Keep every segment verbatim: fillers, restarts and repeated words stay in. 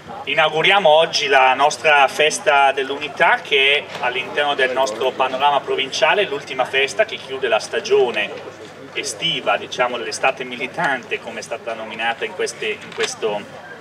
Inauguriamo oggi la nostra festa dell'unità, che è all'interno del nostro panorama provinciale l'ultima festa che chiude la stagione estiva, diciamo l'estate militante come è stata nominata in, queste, in, questo,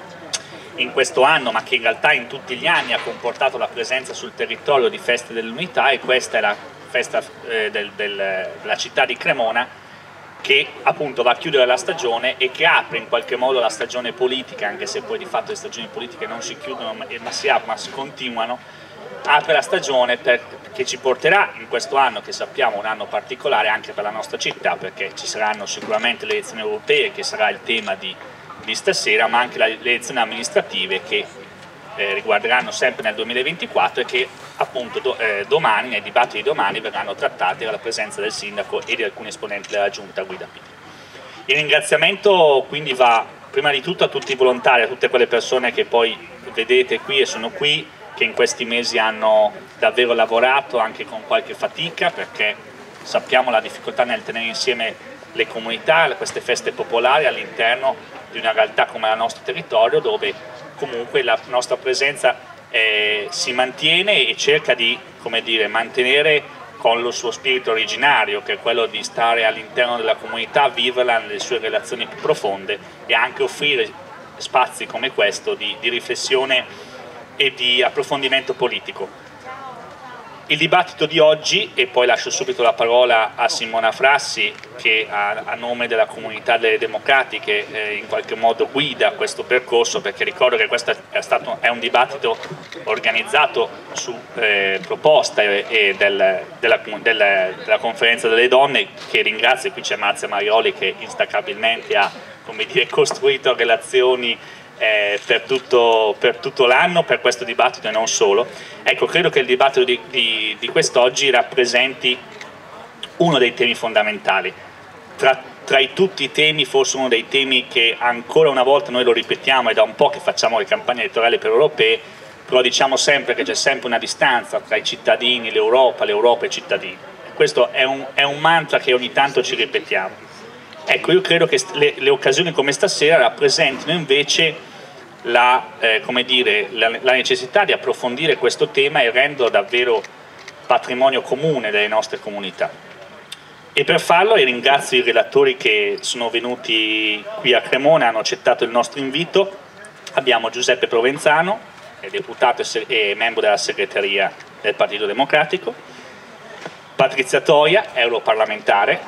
in questo anno, ma che in realtà in tutti gli anni ha comportato la presenza sul territorio di feste dell'unità, e questa è la festa eh, del, del, della città di Cremona, che appunto va a chiudere la stagione e che apre in qualche modo la stagione politica, anche se poi di fatto le stagioni politiche non si chiudono ma, ma si aprono, ma si continuano. Apre la stagione per, che ci porterà in questo anno, che sappiamo un anno particolare anche per la nostra città, perché ci saranno sicuramente le elezioni europee, che sarà il tema di, di stasera, ma anche le elezioni amministrative che eh, riguarderanno sempre nel duemilaventiquattro e che appunto do, eh, domani, nei dibattiti di domani, verranno trattate alla presenza del sindaco e di alcuni esponenti della giunta Guida Pini. Il ringraziamento quindi va prima di tutto a tutti i volontari, a tutte quelle persone che poi vedete qui e sono qui, che in questi mesi hanno davvero lavorato anche con qualche fatica, perché sappiamo la difficoltà nel tenere insieme le comunità, queste feste popolari all'interno di una realtà come il nostro territorio, dove comunque la nostra presenza eh, si mantiene e cerca di, come dire, mantenere con lo suo spirito originario, che è quello di stare all'interno della comunità, viverla nelle sue relazioni più profonde e anche offrire spazi come questo di, di riflessione e di approfondimento politico. Il dibattito di oggi, e poi lascio subito la parola a Simona Frassi, che a, a nome della comunità delle democratiche eh, in qualche modo guida questo percorso, perché ricordo che questo è, stato, è un dibattito organizzato su eh, proposta e, e del, della, del, della conferenza delle donne, che ringrazio. Qui c'è Marzia Marioli che instaccabilmente ha, come dire, costruito relazioni Eh, per tutto, per tutto l'anno, per questo dibattito e non solo. Ecco, credo che il dibattito di, di, di quest'oggi rappresenti uno dei temi fondamentali. Tra, tra i tutti i temi, forse uno dei temi che ancora una volta noi lo ripetiamo, è da un po' che facciamo le campagne elettorali per europee, però diciamo sempre che c'è sempre una distanza tra i cittadini, l'Europa, l'Europa e i cittadini. Questo è un, è un mantra che ogni tanto ci ripetiamo. Ecco, io credo che le, le occasioni come stasera rappresentino invece la, eh, come dire, la, la necessità di approfondire questo tema e renderlo davvero patrimonio comune delle nostre comunità. E per farlo io ringrazio i relatori che sono venuti qui a Cremona, hanno accettato il nostro invito. Abbiamo Giuseppe Provenzano, è deputato e, e membro della segreteria del Partito Democratico, Patrizia Toia, europarlamentare,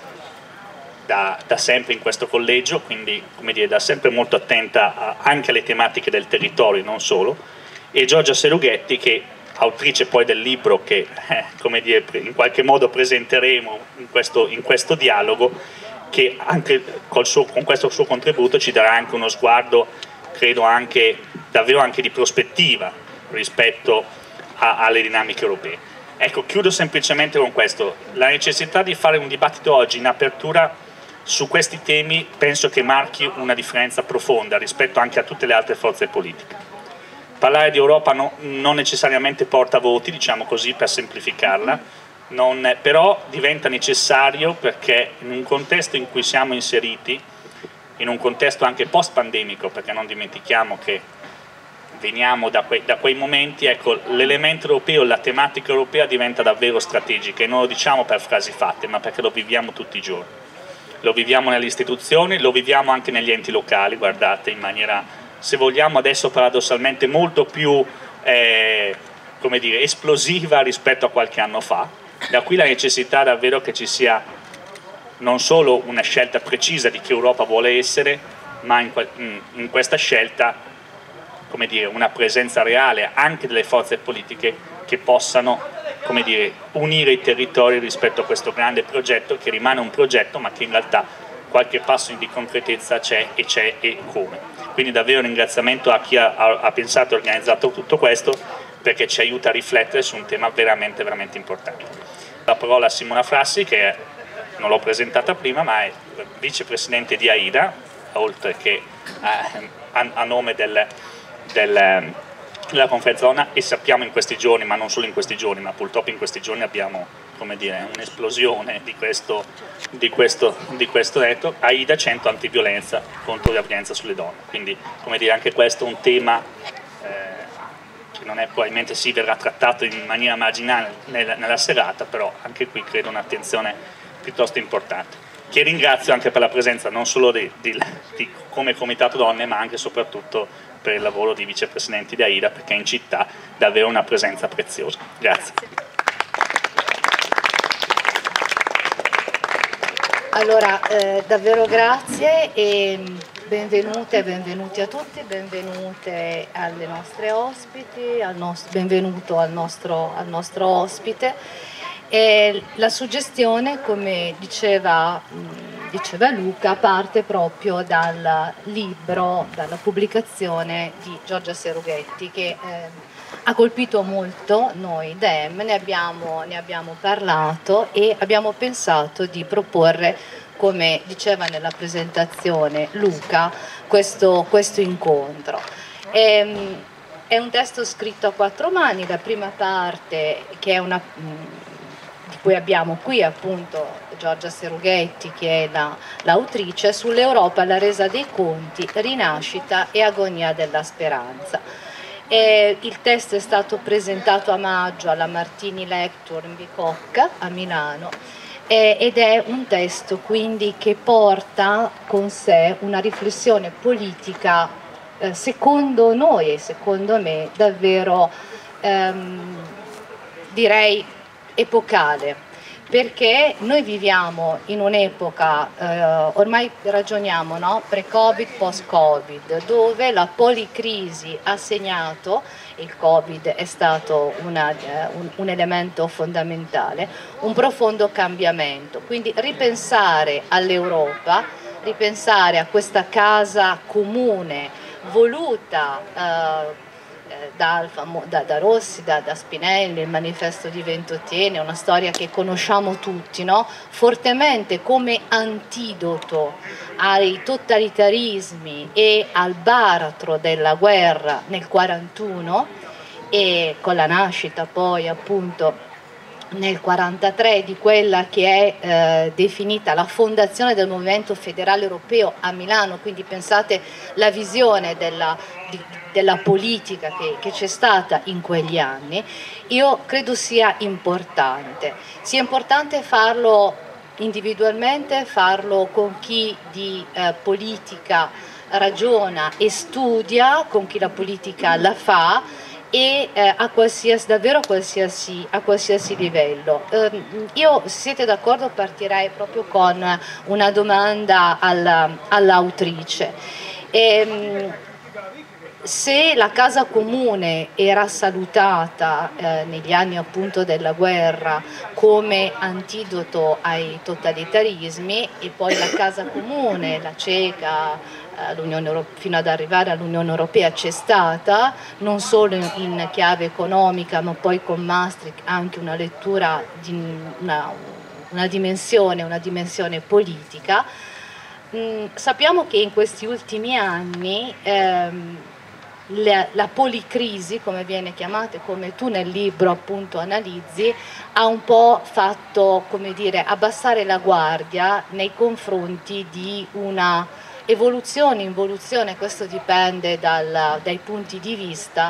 Da, da sempre in questo collegio, quindi come dire, da sempre molto attenta a, anche alle tematiche del territorio, non solo, e Giorgia Serughetti, che autrice poi del libro che eh, come dire, in qualche modo presenteremo in questo, in questo dialogo, che anche col suo, con questo suo contributo ci darà anche uno sguardo, credo anche davvero anche di prospettiva rispetto a, alle dinamiche europee. Ecco, chiudo semplicemente con questo: la necessità di fare un dibattito oggi in apertura su questi temi penso che marchi una differenza profonda rispetto anche a tutte le altre forze politiche. Parlare di Europa no, non necessariamente porta voti, diciamo così, per semplificarla, non, però diventa necessario perché in un contesto in cui siamo inseriti, in un contesto anche post-pandemico, perché non dimentichiamo che veniamo da quei, da quei momenti, ecco, l'elemento europeo, la tematica europea diventa davvero strategica, e non lo diciamo per frasi fatte, ma perché lo viviamo tutti i giorni. Lo viviamo nelle istituzioni, lo viviamo anche negli enti locali, guardate, in maniera, se vogliamo adesso paradossalmente, molto più eh, come dire, esplosiva rispetto a qualche anno fa. Da qui la necessità davvero che ci sia non solo una scelta precisa di che Europa vuole essere, ma in, in questa scelta, come dire, una presenza reale anche delle forze politiche che possano, come dire, unire i territori rispetto a questo grande progetto, che rimane un progetto ma che in realtà qualche passo di concretezza c'è, e c'è e come. Quindi davvero un ringraziamento a chi ha, ha pensato e organizzato tutto questo, perché ci aiuta a riflettere su un tema veramente veramente importante. La parola a Simona Frassi, che è, non l'ho presentata prima, ma è vicepresidente di AIDA, oltre che a, a, a nome del, del della conferenza ONU, e sappiamo in questi giorni, ma non solo in questi giorni, ma purtroppo in questi giorni abbiamo, come dire, un'esplosione di questo, di questo, di questo detto, AIDA cento antiviolenza contro la violenza sulle donne. Quindi, come dire, anche questo è un tema eh, non è, probabilmente si verrà trattato in maniera marginale nella, nella serata, però anche qui credo un'attenzione piuttosto importante, che ringrazio anche per la presenza non solo di, di, di, come Comitato Donne, ma anche e soprattutto per il lavoro di vicepresidenti di AIDA, perché in città davvero una presenza preziosa. Grazie. Allora, eh, davvero grazie e benvenute e benvenuti a tutti, benvenute alle nostre ospiti, al nostro, benvenuto al nostro, al nostro ospite. E la suggestione, come diceva, diceva Luca, parte proprio dal libro, dalla pubblicazione di Giorgia Serughetti, che eh, ha colpito molto noi D E M, ne abbiamo, ne abbiamo parlato e abbiamo pensato di proporre, come diceva nella presentazione Luca, questo, questo incontro. E, è un testo scritto a quattro mani, la prima parte che è una... di cui abbiamo qui appunto Giorgia Serughetti, che è la, l'autrice, sull'Europa, la resa dei conti, rinascita e agonia della speranza. E il testo è stato presentato a maggio alla Martini Lecture in Bicocca a Milano eh, ed è un testo quindi che porta con sé una riflessione politica eh, secondo noi e secondo me davvero ehm, direi epocale, perché noi viviamo in un'epoca, eh, ormai ragioniamo, no? Pre-Covid, post-Covid, dove la policrisi ha segnato, il Covid è stato una, eh, un, un elemento fondamentale, un profondo cambiamento. Quindi ripensare all'Europa, ripensare a questa casa comune voluta eh, Da, da, da Rossi, da, da Spinelli, il manifesto di Ventotene, una storia che conosciamo tutti, no? Fortemente come antidoto ai totalitarismi e al baratro della guerra nel quarantuno e con la nascita poi appunto nel quarantatré di quella che è eh, definita la fondazione del Movimento Federale Europeo a Milano, quindi pensate la visione della, di, della politica che, che c'è stata in quegli anni. Io credo sia importante, sia importante farlo individualmente, farlo con chi di eh, politica ragiona e studia, con chi la politica la fa, e eh, a qualsiasi, davvero a qualsiasi, a qualsiasi livello. Eh, io, se siete d'accordo, partirei proprio con una domanda all'autrice. Ehm, se la casa comune era salutata eh, negli anni appunto della guerra come antidoto ai totalitarismi, e poi la casa comune, la CECA, fino ad arrivare all'Unione Europea c'è stata, non solo in chiave economica ma poi con Maastricht anche una lettura di una, una dimensione, una dimensione politica. Mm, sappiamo che in questi ultimi anni ehm, la, la policrisi, come viene chiamata, come tu nel libro appunto analizzi, ha un po' fatto, come dire, abbassare la guardia nei confronti di una evoluzione, involuzione, questo dipende dal, dai punti di vista,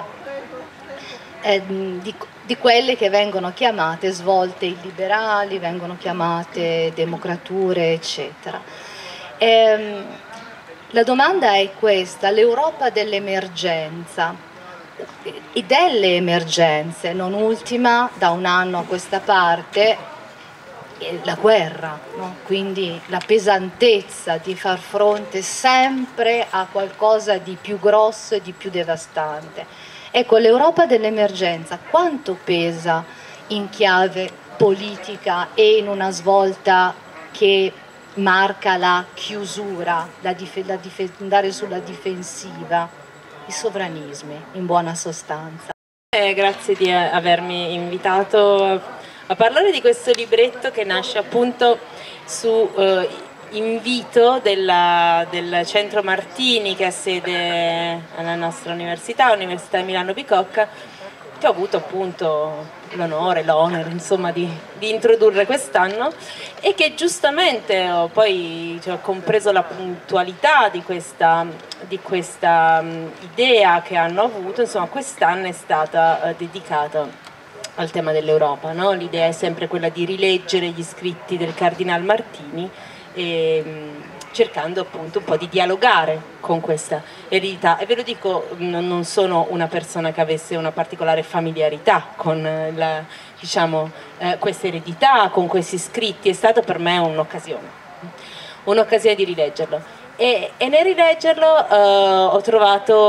eh, di, di quelle che vengono chiamate svolte illiberali, vengono chiamate democrature, eccetera. Ehm, la domanda è questa: l'Europa dell'emergenza e delle emergenze, non ultima da un anno a questa parte, la guerra, no? Quindi la pesantezza di far fronte sempre a qualcosa di più grosso e di più devastante. Ecco, l'Europa dell'emergenza quanto pesa in chiave politica e in una svolta che marca la chiusura, la dif- la dif- andare sulla difensiva, i sovranismi in buona sostanza. Eh, grazie di avermi invitato a parlare di questo libretto che nasce appunto su eh, invito della, del Centro Martini, che ha sede alla nostra università, Università di Milano Bicocca, che ho avuto appunto l'onore, l'onere insomma di, di introdurre quest'anno, e che giustamente ho poi cioè, ho compreso la puntualità di questa, di questa um, idea che hanno avuto. Insomma, quest'anno è stata uh, dedicata al tema dell'Europa, no? L'idea è sempre quella di rileggere gli scritti del Cardinal Martini e, um, cercando appunto un po' di dialogare con questa eredità. E ve lo dico, non sono una persona che avesse una particolare familiarità con la, diciamo, eh, questa eredità, con questi scritti. È stata per me un'occasione, un'occasione di rileggerlo. E, e nel rileggerlo eh, ho trovato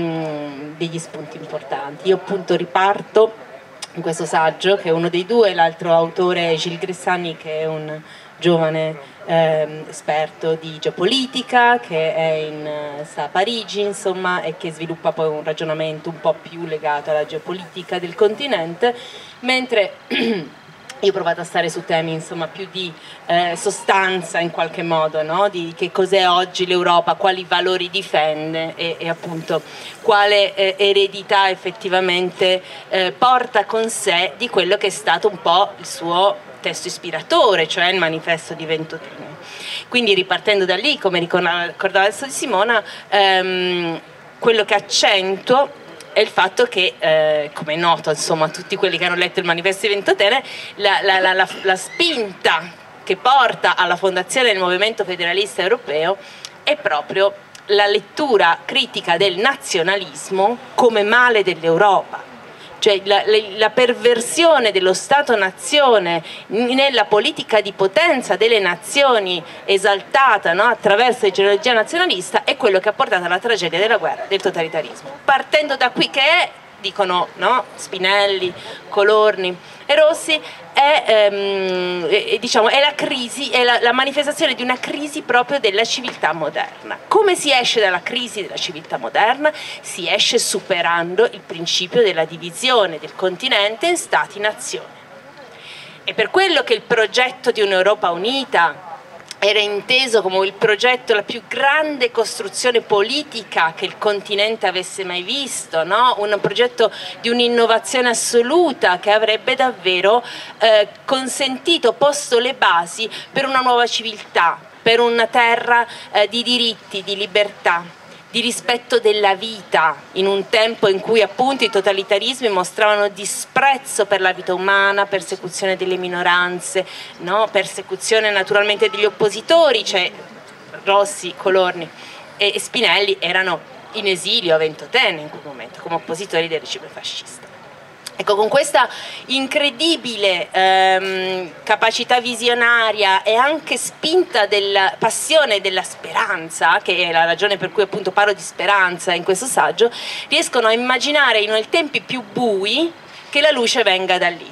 um, degli spunti importanti. Io appunto riparto in questo saggio, che è uno dei due, l'altro autore è Gilles Gressani, che è un giovane eh, esperto di geopolitica, che è in, sta a Parigi insomma, e che sviluppa poi un ragionamento un po' più legato alla geopolitica del continente, mentre io ho provato a stare su temi insomma più di eh, sostanza in qualche modo, no? Di che cos'è oggi l'Europa, quali valori difende e, e appunto quale eh, eredità effettivamente eh, porta con sé di quello che è stato un po' il suo testo ispiratore, cioè il manifesto di Ventotene. Quindi ripartendo da lì, come ricordava adesso di Simona, ehm, quello che accentuo è il fatto che, eh, come è noto insomma, a tutti quelli che hanno letto il manifesto di Ventotene, la, la, la, la, la spinta che porta alla fondazione del movimento federalista europeo è proprio la lettura critica del nazionalismo come male dell'Europa. Cioè la, la perversione dello Stato-nazione nella politica di potenza delle nazioni esaltata, no, attraverso l'ideologia nazionalista è quello che ha portato alla tragedia della guerra, del totalitarismo. Partendo da qui che è, dicono no, Spinelli, Colorni e Rossi, è, ehm, è, diciamo, è la crisi, è la, la manifestazione di una crisi proprio della civiltà moderna. Come si esce dalla crisi della civiltà moderna? Si esce superando il principio della divisione del continente in stati-nazioni. È per quello che il progetto di un'Europa unita era inteso come il progetto, la più grande costruzione politica che il continente avesse mai visto, no? Un progetto di un'innovazione assoluta che avrebbe davvero eh, consentito, posto le basi per una nuova civiltà, per una terra eh, di diritti, di libertà, di rispetto della vita, in un tempo in cui appunto i totalitarismi mostravano disprezzo per la vita umana, persecuzione delle minoranze, no? Persecuzione naturalmente degli oppositori, cioè Rossi, Colorni e Spinelli erano in esilio a Ventotene in quel momento come oppositori del regime fascista. Ecco, con questa incredibile ehm, capacità visionaria e anche spinta della passione e della speranza, che è la ragione per cui appunto parlo di speranza in questo saggio, riescono a immaginare in tempi più bui che la luce venga da lì.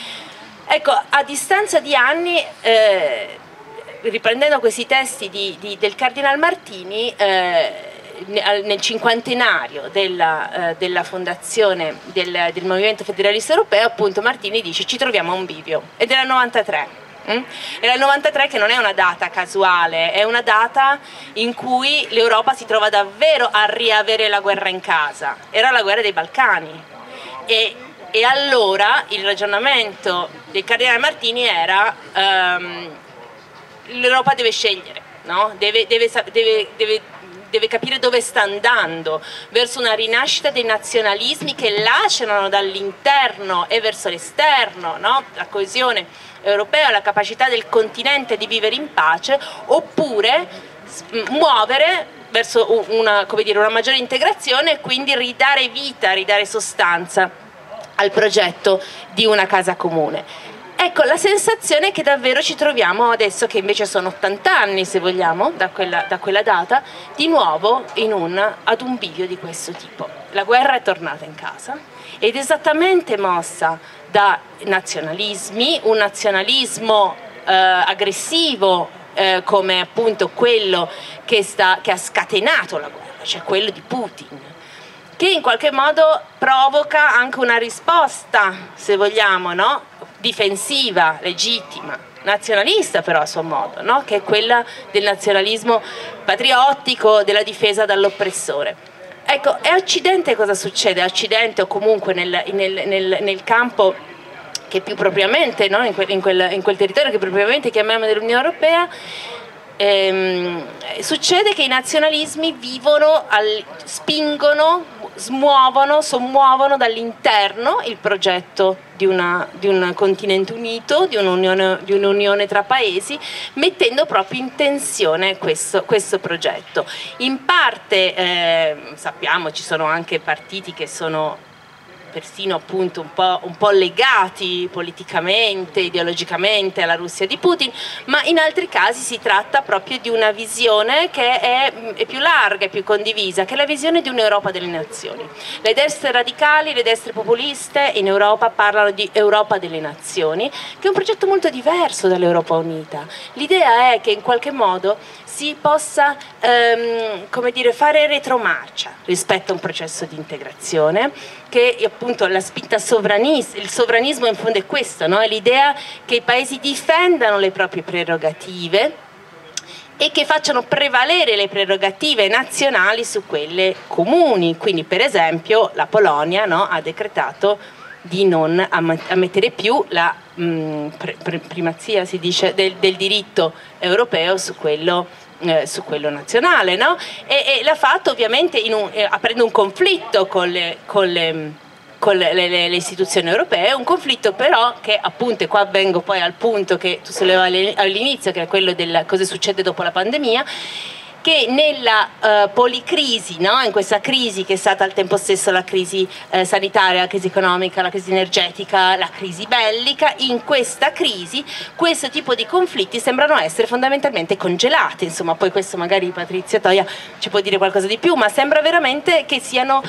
Ecco, a distanza di anni, eh, riprendendo questi testi di, di, del Cardinal Martini, eh, nel cinquantenario della, eh, della fondazione del, del Movimento Federalista Europeo, appunto Martini dice ci troviamo a un bivio, ed era il novantatré. Mm? Era il novantatré, che non è una data casuale, è una data in cui l'Europa si trova davvero a riavere la guerra in casa. Era la guerra dei Balcani e, e allora il ragionamento del Cardinale Martini era um, l'Europa deve scegliere, no? deve, deve, deve, deve deve capire dove sta andando, verso una rinascita dei nazionalismi che lacerano dall'interno e verso l'esterno, no? La coesione europea, la capacità del continente di vivere in pace, oppure muovere verso una, come dire, una maggiore integrazione e quindi ridare vita, ridare sostanza al progetto di una casa comune. Ecco, la sensazione è che davvero ci troviamo adesso, che invece sono ottanta anni, se vogliamo, da quella, da quella data, di nuovo in un, ad un bivio di questo tipo. La guerra è tornata in casa ed esattamente mossa da nazionalismi, un nazionalismo eh, aggressivo eh, come appunto quello che, sta, che ha scatenato la guerra, cioè quello di Putin, che in qualche modo provoca anche una risposta, se vogliamo, no? Difensiva, legittima, nazionalista però a suo modo, no? Che è quella del nazionalismo patriottico, della difesa dall'oppressore. Ecco, e a Occidente cosa succede? A Occidente o comunque nel, nel, nel, nel campo che più propriamente, no? in, quel, in, quel, in quel territorio che propriamente chiamiamo dell'Unione Europea, ehm, succede che i nazionalismi vivono, al, spingono, smuovono, sommuovono dall'interno il progetto di, una, di un continente unito, di un'unione, di un'unione tra paesi, mettendo proprio in tensione questo, questo progetto. In parte eh, sappiamo ci sono anche partiti che sono persino appunto un po', un po' legati politicamente, ideologicamente alla Russia di Putin, ma in altri casi si tratta proprio di una visione che è, è più larga, è più condivisa, che è la visione di un'Europa delle nazioni. Le destre radicali, le destre populiste in Europa parlano di Europa delle nazioni, che è un progetto molto diverso dall'Europa unita. L'idea è che in qualche modo si possa ehm, come dire, fare retromarcia rispetto a un processo di integrazione, che appunto la spinta sovranista, il sovranismo in fondo è questo, no? È l'idea che i paesi difendano le proprie prerogative e che facciano prevalere le prerogative nazionali su quelle comuni. Quindi per esempio la Polonia, no, ha decretato di non ammettere più la mh, pre, pre, primazia, si dice, del, del diritto europeo su quello Eh, su quello nazionale, no? E, e l'ha fatto ovviamente in un, eh, aprendo un conflitto con le, con le, con le, le, le istituzioni europee, un conflitto però che appunto, e qua vengo poi al punto che tu sollevavi all'inizio, che è quello del cosa succede dopo la pandemia, che nella uh, policrisi, no? In questa crisi che è stata al tempo stesso la crisi eh, sanitaria, la crisi economica, la crisi energetica, la crisi bellica, in questa crisi questo tipo di conflitti sembrano essere fondamentalmente congelati. Insomma, poi questo magari Patrizia Toia ci può dire qualcosa di più, ma sembra veramente che siano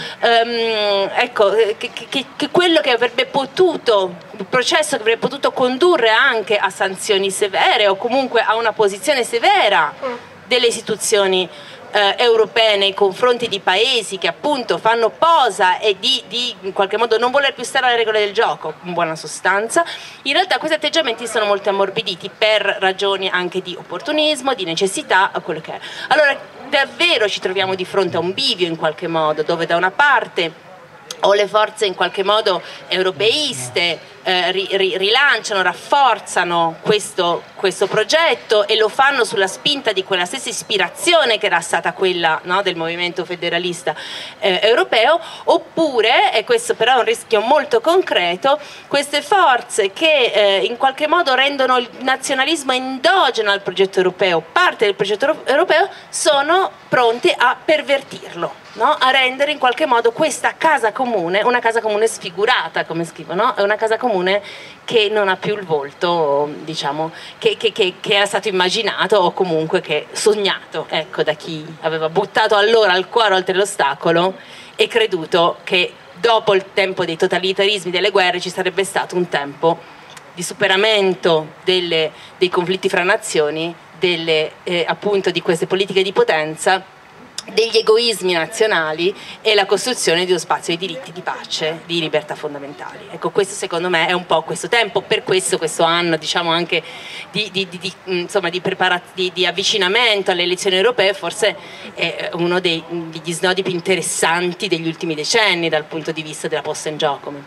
um, ecco, che, che, che quello che avrebbe potuto, il processo che avrebbe potuto condurre anche a sanzioni severe o comunque a una posizione severa delle istituzioni eh, europee nei confronti di paesi che appunto fanno posa e di, di in qualche modo non voler più stare alle regole del gioco, in buona sostanza, in realtà questi atteggiamenti sono molto ammorbiditi per ragioni anche di opportunismo, di necessità, quello che è. Allora davvero ci troviamo di fronte a un bivio in qualche modo, dove da una parte o le forze in qualche modo europeiste eh, ri, ri, rilanciano, rafforzano questo, questo progetto e lo fanno sulla spinta di quella stessa ispirazione che era stata quella, no, del movimento federalista eh, europeo, oppure, e questo però è un rischio molto concreto, queste forze che eh, in qualche modo rendono il nazionalismo endogeno al progetto europeo, parte del progetto europeo, sono pronte a pervertirlo. No? A rendere in qualche modo questa casa comune una casa comune sfigurata, come scrivono, è una casa comune che non ha più il volto, diciamo, che, che, che, che era stato immaginato o comunque che sognato, ecco, da chi aveva buttato allora il cuore oltre l'ostacolo e creduto che dopo il tempo dei totalitarismi, delle guerre, ci sarebbe stato un tempo di superamento delle, dei conflitti fra nazioni, delle, eh, appunto di queste politiche di potenza, degli egoismi nazionali e la costruzione di uno spazio di diritti, di pace, di libertà fondamentali. Ecco, questo secondo me è un po' questo tempo, per questo questo anno, diciamo, anche di, di, di, di, insomma, di, di, di avvicinamento alle elezioni europee forse è uno dei, degli snodi più interessanti degli ultimi decenni dal punto di vista della posta in gioco, mi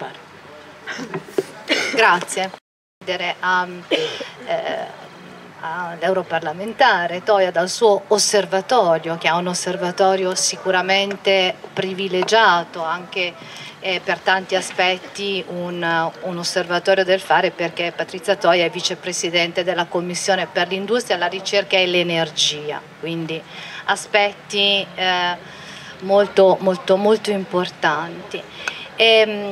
pare. Grazie. Um, eh, L'europarlamentare Toia dal suo osservatorio, che ha un osservatorio sicuramente privilegiato anche eh, per tanti aspetti, un, un osservatorio del fare, perché Patrizia Toia è vicepresidente della Commissione per l'Industria, la Ricerca e l'Energia, quindi aspetti eh, molto, molto, molto importanti. E,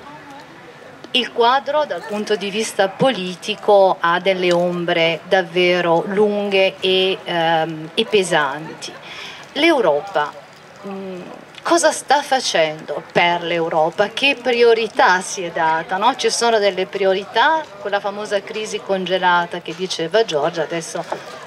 il quadro dal punto di vista politico ha delle ombre davvero lunghe e, ehm, e pesanti. L'Europa, mh, cosa sta facendo per l'Europa? Che priorità si è data? No? Ci sono delle priorità, quella famosa crisi congelata che diceva Giorgia, adesso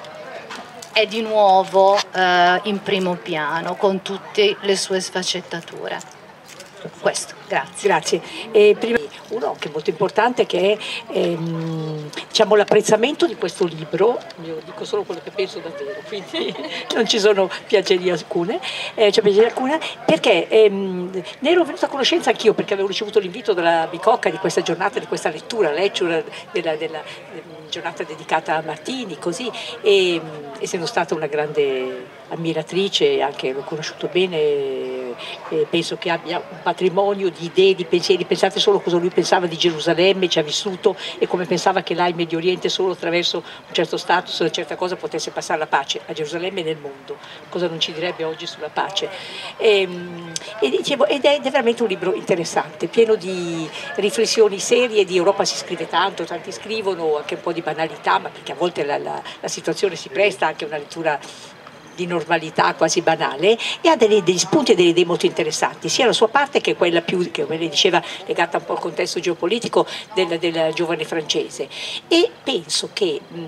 è di nuovo eh, in primo piano con tutte le sue sfaccettature. Questo, grazie. Grazie. E prima, uno che è molto importante, che è ehm, diciamo, l'apprezzamento di questo libro. Io dico solo quello che penso davvero, quindi non ci sono piacerie alcune, eh, c'è piaceria alcuna, perché ehm, ne ero venuta a conoscenza anch'io, perché avevo ricevuto l'invito dalla Bicocca di questa giornata, di questa lettura, lecture della, della, della giornata dedicata a Martini, così, e essendo stata una grande ammiratrice, anche l'ho conosciuto bene, e penso che abbia un patrimonio di idee, di pensieri. Pensate solo cosa lui pensava di Gerusalemme, ci ha vissuto, e come pensava che là in Medio Oriente solo attraverso un certo status, una certa cosa potesse passare la pace a Gerusalemme e nel mondo. Cosa non ci direbbe oggi sulla pace? E, e dicevo, ed è, è veramente un libro interessante, pieno di riflessioni serie. Di Europa si scrive tanto, tanti scrivono, anche un po' di banalità, ma perché a volte la, la, la situazione si presta anche a una lettura di normalità quasi banale, e ha degli, degli spunti e delle idee molto interessanti, sia la sua parte che quella più, che come lei diceva, legata un po' al contesto geopolitico del, del giovane francese. E penso che mh,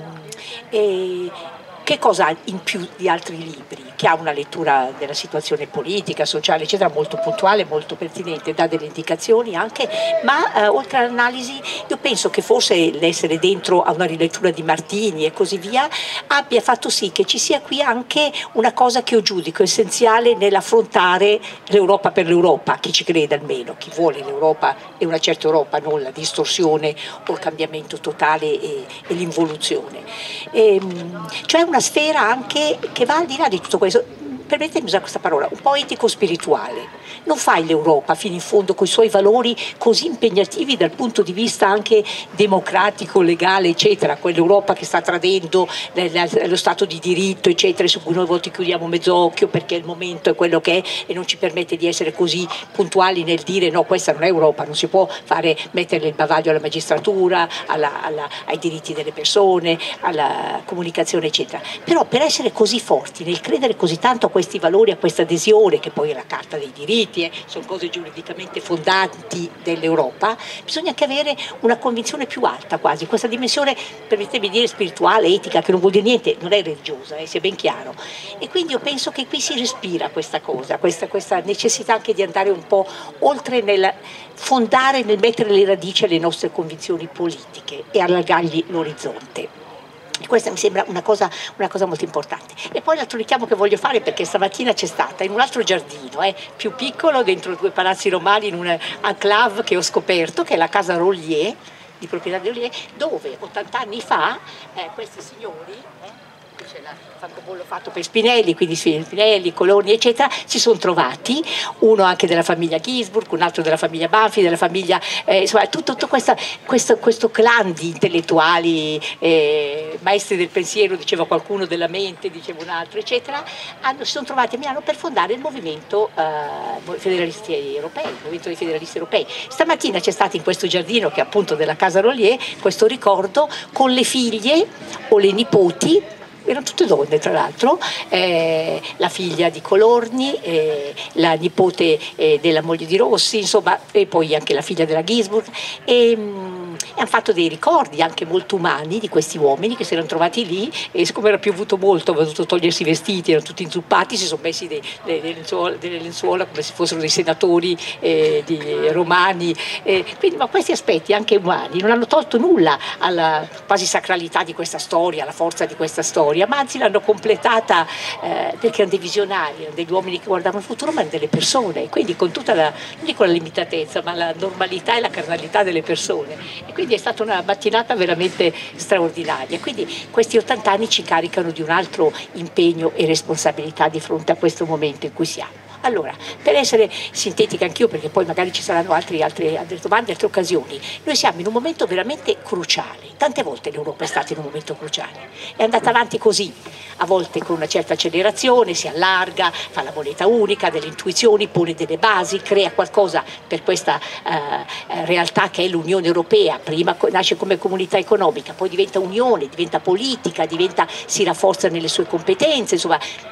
eh, che cosa ha in più di altri libri? Che ha una lettura della situazione politica, sociale, eccetera, molto puntuale, molto pertinente, dà delle indicazioni anche, ma eh, oltre all'analisi io penso che forse l'essere dentro a una rilettura di Martini e così via abbia fatto sì che ci sia qui anche una cosa che io giudico essenziale nell'affrontare l'Europa per l'Europa, chi ci crede almeno, chi vuole l'Europa e una certa Europa, non la distorsione o il cambiamento totale e, e l'involuzione. E, cioè una sfera anche che va al di là di tutto questo. Permettetemi di usare questa parola, un po' etico-spirituale. Non fai l'Europa fino in fondo con i suoi valori così impegnativi dal punto di vista anche democratico, legale, eccetera, quell'Europa che sta tradendo lo Stato di diritto, eccetera, su cui noi a volte chiudiamo mezz'occhio perché il momento è quello che è e non ci permette di essere così puntuali nel dire no, questa non è Europa, non si può fare, mettere il bavaglio alla magistratura, alla, alla, ai diritti delle persone, alla comunicazione, eccetera. Però per essere così forti, nel credere così tanto a questi valori, a questa adesione, che poi è la Carta dei diritti, eh, sono cose giuridicamente fondanti dell'Europa, bisogna anche avere una convinzione più alta quasi, questa dimensione, permettetemi di dire, spirituale, etica, che non vuol dire niente, non è religiosa, eh, sia ben chiaro. E quindi io penso che qui si respira questa cosa, questa, questa necessità anche di andare un po' oltre nel fondare, nel mettere le radici alle nostre convinzioni politiche e allargargli l'orizzonte. Questa mi sembra una cosa, una cosa molto importante. E poi l'altro richiamo che voglio fare, perché stamattina c'è stata in un altro giardino, eh, più piccolo, dentro due palazzi romani, in un enclave che ho scoperto, che è la casa Rollier, di proprietà di Rollier, dove ottanta anni fa eh, questi signori, eh, c'è il francobollo fatto per Spinelli, quindi Spinelli, Coloni, eccetera, si sono trovati, uno anche della famiglia Ginsburg, un altro della famiglia Banfi, della famiglia, eh, insomma, tutto, tutto questa, questo, questo clan di intellettuali, eh, maestri del pensiero, diceva qualcuno, della mente, diceva un altro, eccetera, hanno, si sono trovati a Milano per fondare il movimento eh, federalisti europei, il movimento dei federalisti europei. Stamattina c'è stato in questo giardino, che è appunto della casa Rollier, questo ricordo con le figlie o le nipoti, erano tutte donne tra l'altro, eh, la figlia di Colorni, eh, la nipote eh, della moglie di Rossi, insomma, e poi anche la figlia della Ginsburg, e, mh, e hanno fatto dei ricordi anche molto umani di questi uomini che si erano trovati lì, e siccome era piovuto molto, avevano dovuto togliersi i vestiti, erano tutti inzuppati, si sono messi dei, dei, delle, lenzuola, delle lenzuola come se fossero dei senatori eh, di, romani, eh, quindi, ma questi aspetti anche umani non hanno tolto nulla alla quasi sacralità di questa storia, alla forza di questa storia, ma anzi l'hanno completata, eh, perché erano dei visionari, erano degli uomini che guardavano il futuro, ma erano delle persone, quindi con tutta la, non dico la limitatezza, ma la normalità e la carnalità delle persone, e quindi è stata una mattinata veramente straordinaria. Quindi questi ottanta anni ci caricano di un altro impegno e responsabilità di fronte a questo momento in cui siamo. Allora, per essere sintetica anch'io, perché poi magari ci saranno altri, altre, altre domande, altre occasioni, noi siamo in un momento veramente cruciale. Tante volte l'Europa è stata in un momento cruciale, è andata avanti così, a volte con una certa accelerazione, si allarga, fa la moneta unica, delle intuizioni, pone delle basi, crea qualcosa per questa eh, realtà che è l'Unione Europea. Prima nasce come comunità economica, poi diventa unione, diventa politica, diventa, si rafforza nelle sue competenze, insomma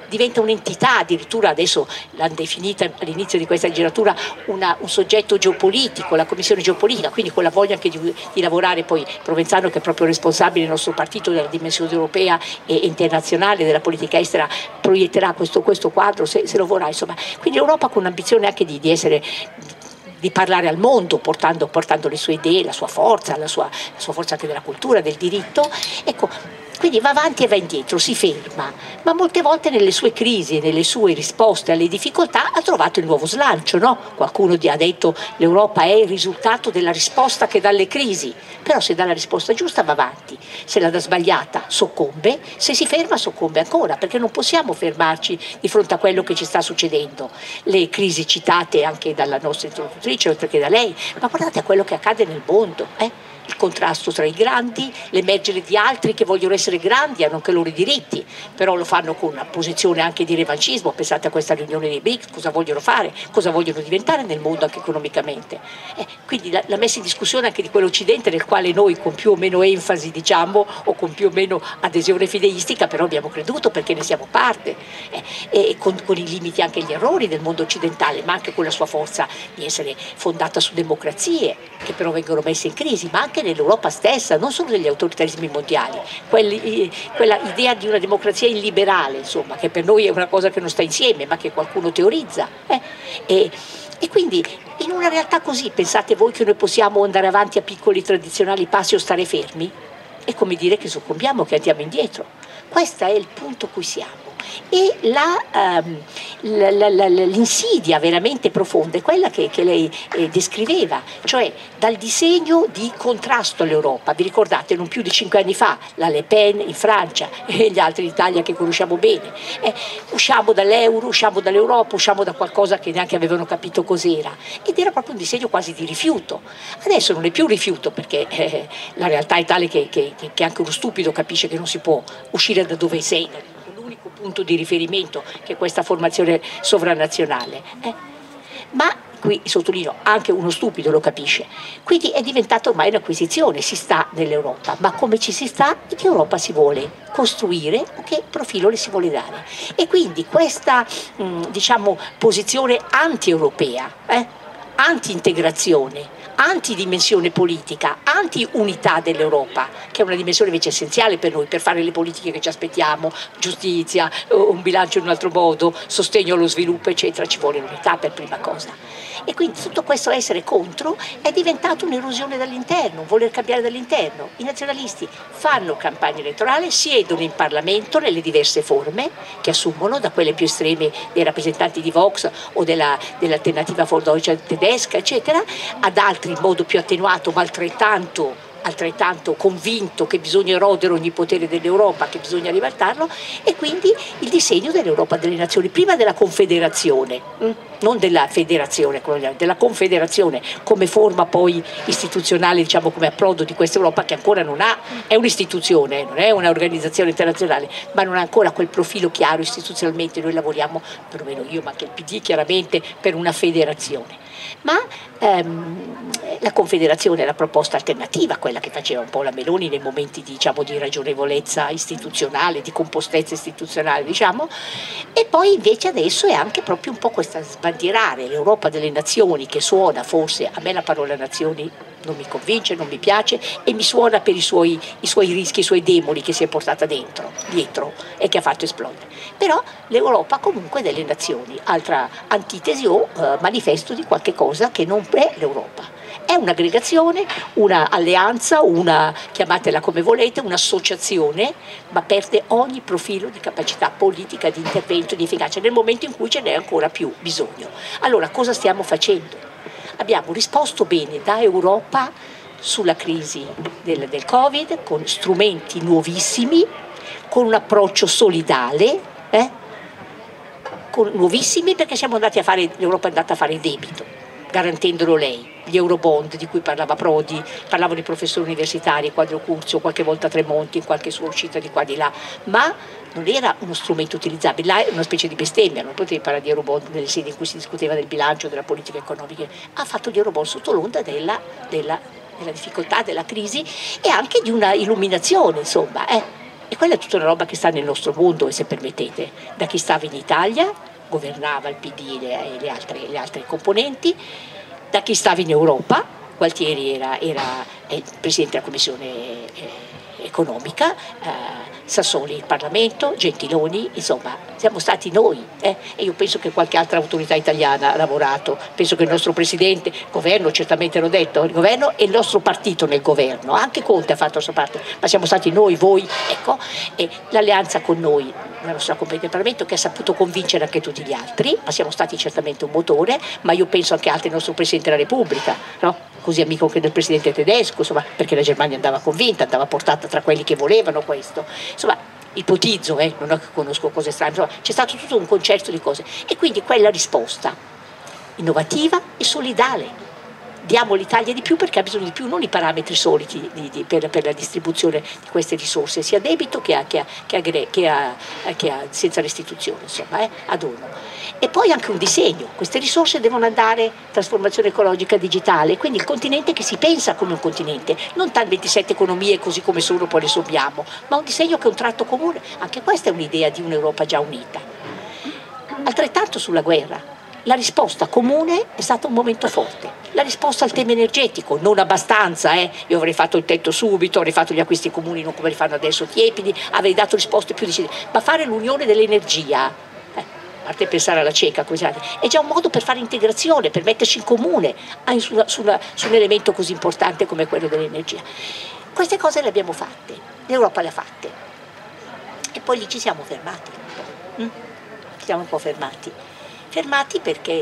diventa un'entità, addirittura adesso l'hanno definita all'inizio di questa legislatura una, un soggetto geopolitico, la Commissione geopolitica, quindi con la voglia anche di, di lavorare, poi Provenzano, che è proprio responsabile del nostro partito della dimensione europea e internazionale della politica estera, proietterà questo, questo quadro se, se lo vorrà, insomma. Quindi l'Europa con l'ambizione anche di, di essere, di parlare al mondo, portando, portando le sue idee, la sua forza, la sua, la sua forza anche della cultura, del diritto, ecco. Quindi va avanti e va indietro, si ferma, ma molte volte nelle sue crisi, nelle sue risposte alle difficoltà ha trovato il nuovo slancio, no? Qualcuno ha detto l'Europa è il risultato della risposta che dà alle crisi, però se dà la risposta giusta va avanti, se la dà sbagliata soccombe, se si ferma soccombe ancora, perché non possiamo fermarci di fronte a quello che ci sta succedendo. Le crisi citate anche dalla nostra introduttrice, oltre che da lei, ma guardate a quello che accade nel mondo, eh? Il contrasto tra i grandi, l'emergere di altri che vogliono essere grandi, hanno anche i loro diritti, però lo fanno con una posizione anche di revanchismo. Pensate a questa riunione dei B R I C S, cosa vogliono fare, cosa vogliono diventare nel mondo anche economicamente. Eh, quindi la, la messa in discussione anche di quell'Occidente nel quale noi con più o meno enfasi diciamo, o con più o meno adesione fideistica, però abbiamo creduto perché ne siamo parte, eh, e con, con i limiti anche gli errori del mondo occidentale, ma anche con la sua forza di essere fondata su democrazie che però vengono messe in crisi, ma anche nell'Europa stessa, non solo negli autoritarismi mondiali, quelli, quella idea di una democrazia illiberale, insomma, che per noi è una cosa che non sta insieme, ma che qualcuno teorizza. Eh? E, e quindi in una realtà così, pensate voi che noi possiamo andare avanti a piccoli tradizionali passi o stare fermi? È come dire che soccombiamo, che andiamo indietro. Questo è il punto a cui siamo. E la, um, la, la, la, l'insidia veramente profonda è quella che, che lei eh, descriveva, cioè dal disegno di contrasto all'Europa. Vi ricordate, non più di cinque anni fa, la Le Pen in Francia e gli altri in Italia che conosciamo bene, eh, usciamo dall'euro, usciamo dall'Europa, usciamo da qualcosa che neanche avevano capito cos'era, ed era proprio un disegno quasi di rifiuto. Adesso non è più rifiuto, perché eh, la realtà è tale che, che, che anche uno stupido capisce che non si può uscire da dove sei, l'unico punto di riferimento che è questa formazione sovranazionale. Eh? Ma qui sottolineo, anche uno stupido lo capisce. Quindi è diventata ormai un'acquisizione, si sta nell'Europa, ma come ci si sta e che Europa si vuole costruire, che profilo le si vuole dare. E quindi questa mh, diciamo, posizione anti-europea, eh? anti-integrazione, antidimensione politica, anti-unità dell'Europa, che è una dimensione invece essenziale per noi, per fare le politiche che ci aspettiamo, giustizia, un bilancio in un altro modo, sostegno allo sviluppo, eccetera, ci vuole l'unità per prima cosa. E quindi tutto questo essere contro è diventato un'erosione dall'interno, un voler cambiare dall'interno. I nazionalisti fanno campagna elettorale, siedono in Parlamento nelle diverse forme che assumono, da quelle più estreme dei rappresentanti di Vox o della, dell'alternativa für Deutschland tedesca, eccetera, ad altri in modo più attenuato ma altrettanto altrettanto convinto che bisogna erodere ogni potere dell'Europa, che bisogna ribaltarlo, e quindi il disegno dell'Europa delle nazioni, prima della confederazione, non della federazione, della confederazione come forma poi istituzionale, diciamo come approdo di questa Europa, che ancora non ha, è un'istituzione, non è un'organizzazione internazionale, ma non ha ancora quel profilo chiaro istituzionalmente. Noi lavoriamo, perlomeno io, ma anche il P D chiaramente, per una federazione. Ma ehm, la confederazione è la proposta alternativa, quella che faceva un po' la Meloni nei momenti diciamo, di ragionevolezza istituzionale, di compostezza istituzionale, diciamo, e poi invece adesso è anche proprio un po' questa sbandierare l'Europa delle nazioni, che suona forse, a me la parola nazioni non mi convince, non mi piace e mi suona per i suoi, i suoi rischi, i suoi demoni che si è portata dentro, dietro e che ha fatto esplodere. Però l'Europa comunque delle nazioni, altra antitesi o eh, manifesto di qualche cosa che non è l'Europa. È un'aggregazione, un'alleanza, una, chiamatela come volete, un'associazione, ma perde ogni profilo di capacità politica, di intervento, di efficacia, nel momento in cui ce n'è ancora più bisogno. Allora, cosa stiamo facendo? Abbiamo risposto bene da Europa sulla crisi del, del Covid, con strumenti nuovissimi, con un approccio solidale, eh? con, nuovissimi perché siamo andati a fare, l'Europa è andata a fare il debito, garantendolo lei, gli eurobond di cui parlava Prodi, parlavano i professori universitari, Quadro Curzio, qualche volta Tremonti, in qualche sua uscita di qua di là, ma non era uno strumento utilizzabile, là è una specie di bestemmia, non potevi parlare di eurobond nelle sedi in cui si discuteva del bilancio, della politica economica, ha fatto gli eurobond sotto l'onda della, della, della difficoltà, della crisi e anche di una illuminazione, insomma, eh. E quella è tutta una roba che sta nel nostro mondo, e se permettete, da chi stava in Italia, governava il P D e le altre, le altre componenti, da chi stava in Europa, Gualtieri era, era il Presidente della Commissione eh, economica, eh, Sassoli il Parlamento, Gentiloni, insomma siamo stati noi eh? E io penso che qualche altra autorità italiana ha lavorato, penso che il nostro Presidente, il governo certamente l'ho detto, il governo e il nostro partito nel governo, anche Conte ha fatto la sua parte, ma siamo stati noi, voi, ecco, e l'alleanza con noi, la nostra compagnia del Parlamento che ha saputo convincere anche tutti gli altri, ma siamo stati certamente un motore, ma io penso anche altri, il nostro Presidente della Repubblica, no? Così amico anche del Presidente tedesco, insomma, perché la Germania andava convinta, andava portata tra quelli che volevano questo, insomma ipotizzo, eh, non è che conosco cose strane, insomma, c'è stato tutto un concerto di cose e quindi quella risposta innovativa e solidale. Diamo all'Italia di più perché ha bisogno di più, non i parametri soliti di, di, per, per la distribuzione di queste risorse, sia a debito che a, che a, che a, che a, che a senza restituzione, insomma, eh, a dono. E poi anche un disegno, queste risorse devono andare trasformazione ecologica digitale, quindi il continente che si pensa come un continente, non tanto ventisette economie così come sono poi le sommiamo, ma un disegno che è un tratto comune, anche questa è un'idea di un'Europa già unita. Altrettanto sulla guerra. La risposta comune è stata un momento forte, la risposta al tema energetico, non abbastanza, eh? Io avrei fatto il tetto subito, avrei fatto gli acquisti comuni non come li fanno adesso tiepidi, avrei dato risposte più decise, ma fare l'unione dell'energia, eh, a parte pensare alla cieca, è già un modo per fare integrazione, per metterci in comune su, una, su, una, su un elemento così importante come quello dell'energia. Queste cose le abbiamo fatte, l'Europa le ha fatte e poi lì ci siamo fermati, mm? ci siamo un po' fermati. Fermati perché,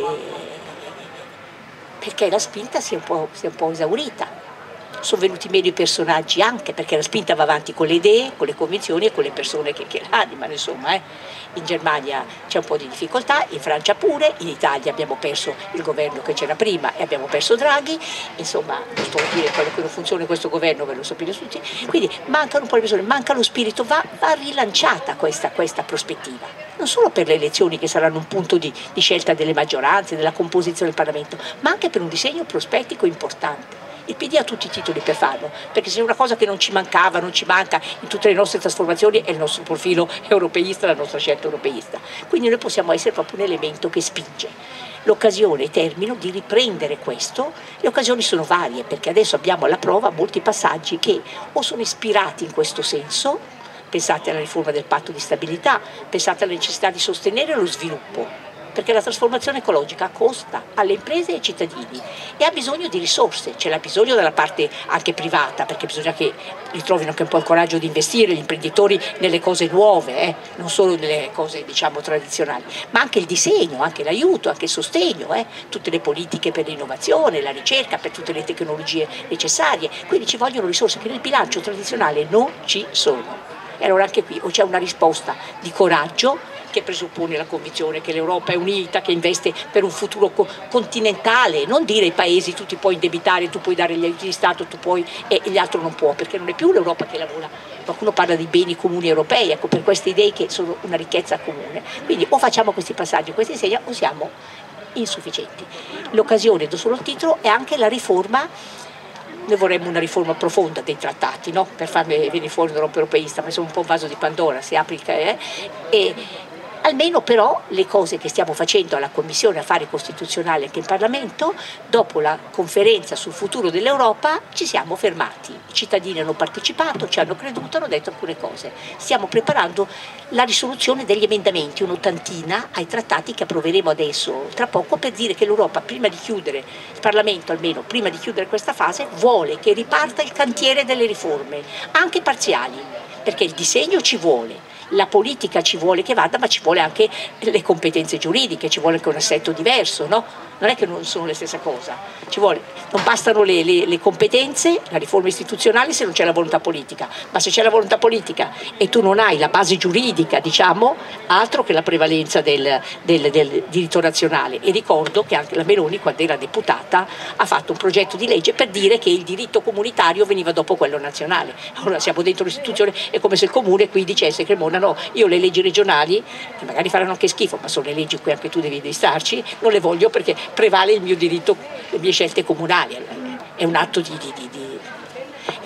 perché la spinta si è, un po', si è un po' esaurita, sono venuti meno i personaggi anche perché la spinta va avanti con le idee, con le convinzioni e con le persone che, che l'animano, insomma. Eh. In Germania c'è un po' di difficoltà, in Francia pure, in Italia abbiamo perso il governo che c'era prima e abbiamo perso Draghi, insomma non sto a dire quello che non funziona in questo governo, ve lo sapete tutti, quindi mancano un po' le persone, manca lo spirito, va, va rilanciata questa, questa prospettiva. Non solo per le elezioni che saranno un punto di, di scelta delle maggioranze, della composizione del Parlamento, ma anche per un disegno prospettico importante. Il P D ha tutti i titoli per farlo, perché se una cosa che non ci mancava, non ci manca in tutte le nostre trasformazioni è il nostro profilo europeista, la nostra scelta europeista. Quindi noi possiamo essere proprio un elemento che spinge. L'occasione, termino, di riprendere questo, le occasioni sono varie, perché adesso abbiamo alla prova molti passaggi che o sono ispirati in questo senso, pensate alla riforma del patto di stabilità, pensate alla necessità di sostenere lo sviluppo, perché la trasformazione ecologica costa alle imprese e ai cittadini e ha bisogno di risorse, ce l'ha bisogno dalla parte anche privata, perché bisogna che ritrovino anche un po' il coraggio di investire gli imprenditori nelle cose nuove, eh, non solo nelle cose diciamo tradizionali, ma anche il disegno, anche l'aiuto, anche il sostegno, eh, tutte le politiche per l'innovazione, la ricerca, per tutte le tecnologie necessarie, quindi ci vogliono risorse che nel bilancio tradizionale non ci sono. E allora anche qui o c'è una risposta di coraggio che presuppone la convinzione che l'Europa è unita, che investe per un futuro co continentale, non dire ai paesi tu ti puoi indebitare, tu puoi dare gli aiuti di Stato, tu puoi e gli altri non può, perché non è più l'Europa che lavora. Qualcuno parla di beni comuni europei, ecco, per queste idee che sono una ricchezza comune. Quindi o facciamo questi passaggi, questi segni, o siamo insufficienti. L'occasione, do solo il titolo, è anche la riforma. Noi vorremmo una riforma profonda dei trattati, no? Per farmi venire fuori un'Europa europeista, ma insomma un po' un vaso di Pandora, si applica, eh? E almeno però le cose che stiamo facendo alla Commissione Affari Costituzionali anche in Parlamento, dopo la conferenza sul futuro dell'Europa ci siamo fermati, i cittadini hanno partecipato, ci hanno creduto, hanno detto alcune cose, stiamo preparando la risoluzione degli emendamenti, un'ottantina ai trattati che approveremo adesso tra poco, per dire che l'Europa prima di chiudere, il Parlamento almeno prima di chiudere questa fase, vuole che riparta il cantiere delle riforme, anche parziali, perché il disegno ci vuole. La politica ci vuole che vada, ma ci vuole anche le competenze giuridiche, ci vuole anche un assetto diverso, no? Non è che non sono la stessa cosa, ci vuole, non bastano le, le, le competenze, la riforma istituzionale se non c'è la volontà politica, ma se c'è la volontà politica e tu non hai la base giuridica, diciamo, altro che la prevalenza del, del, del diritto nazionale. E ricordo che anche la Meloni, quando era deputata, ha fatto un progetto di legge per dire che il diritto comunitario veniva dopo quello nazionale. Allora siamo dentro l'istituzione, è come se il comune qui dicesse che Mona no, io le leggi regionali, che magari faranno anche schifo, ma sono le leggi in cui anche tu devi starci, non le voglio perché prevale il mio diritto, le mie scelte comunali. È un atto di, di, di, di,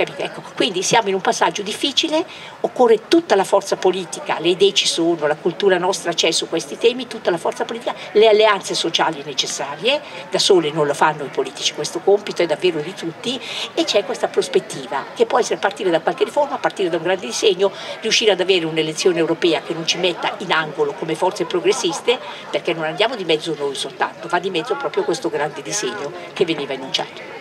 capito? Ecco, quindi siamo in un passaggio difficile, occorre tutta la forza politica, le idee ci sono, la cultura nostra c'è su questi temi, tutta la forza politica, le alleanze sociali necessarie, da sole non lo fanno i politici, questo compito è davvero di tutti, e c'è questa prospettiva che può essere partire da qualche riforma, partire da un grande disegno, riuscire ad avere un'elezione europea che non ci metta in angolo come forze progressiste, perché non andiamo di mezzo noi soltanto, va di mezzo proprio questo grande disegno che veniva enunciato.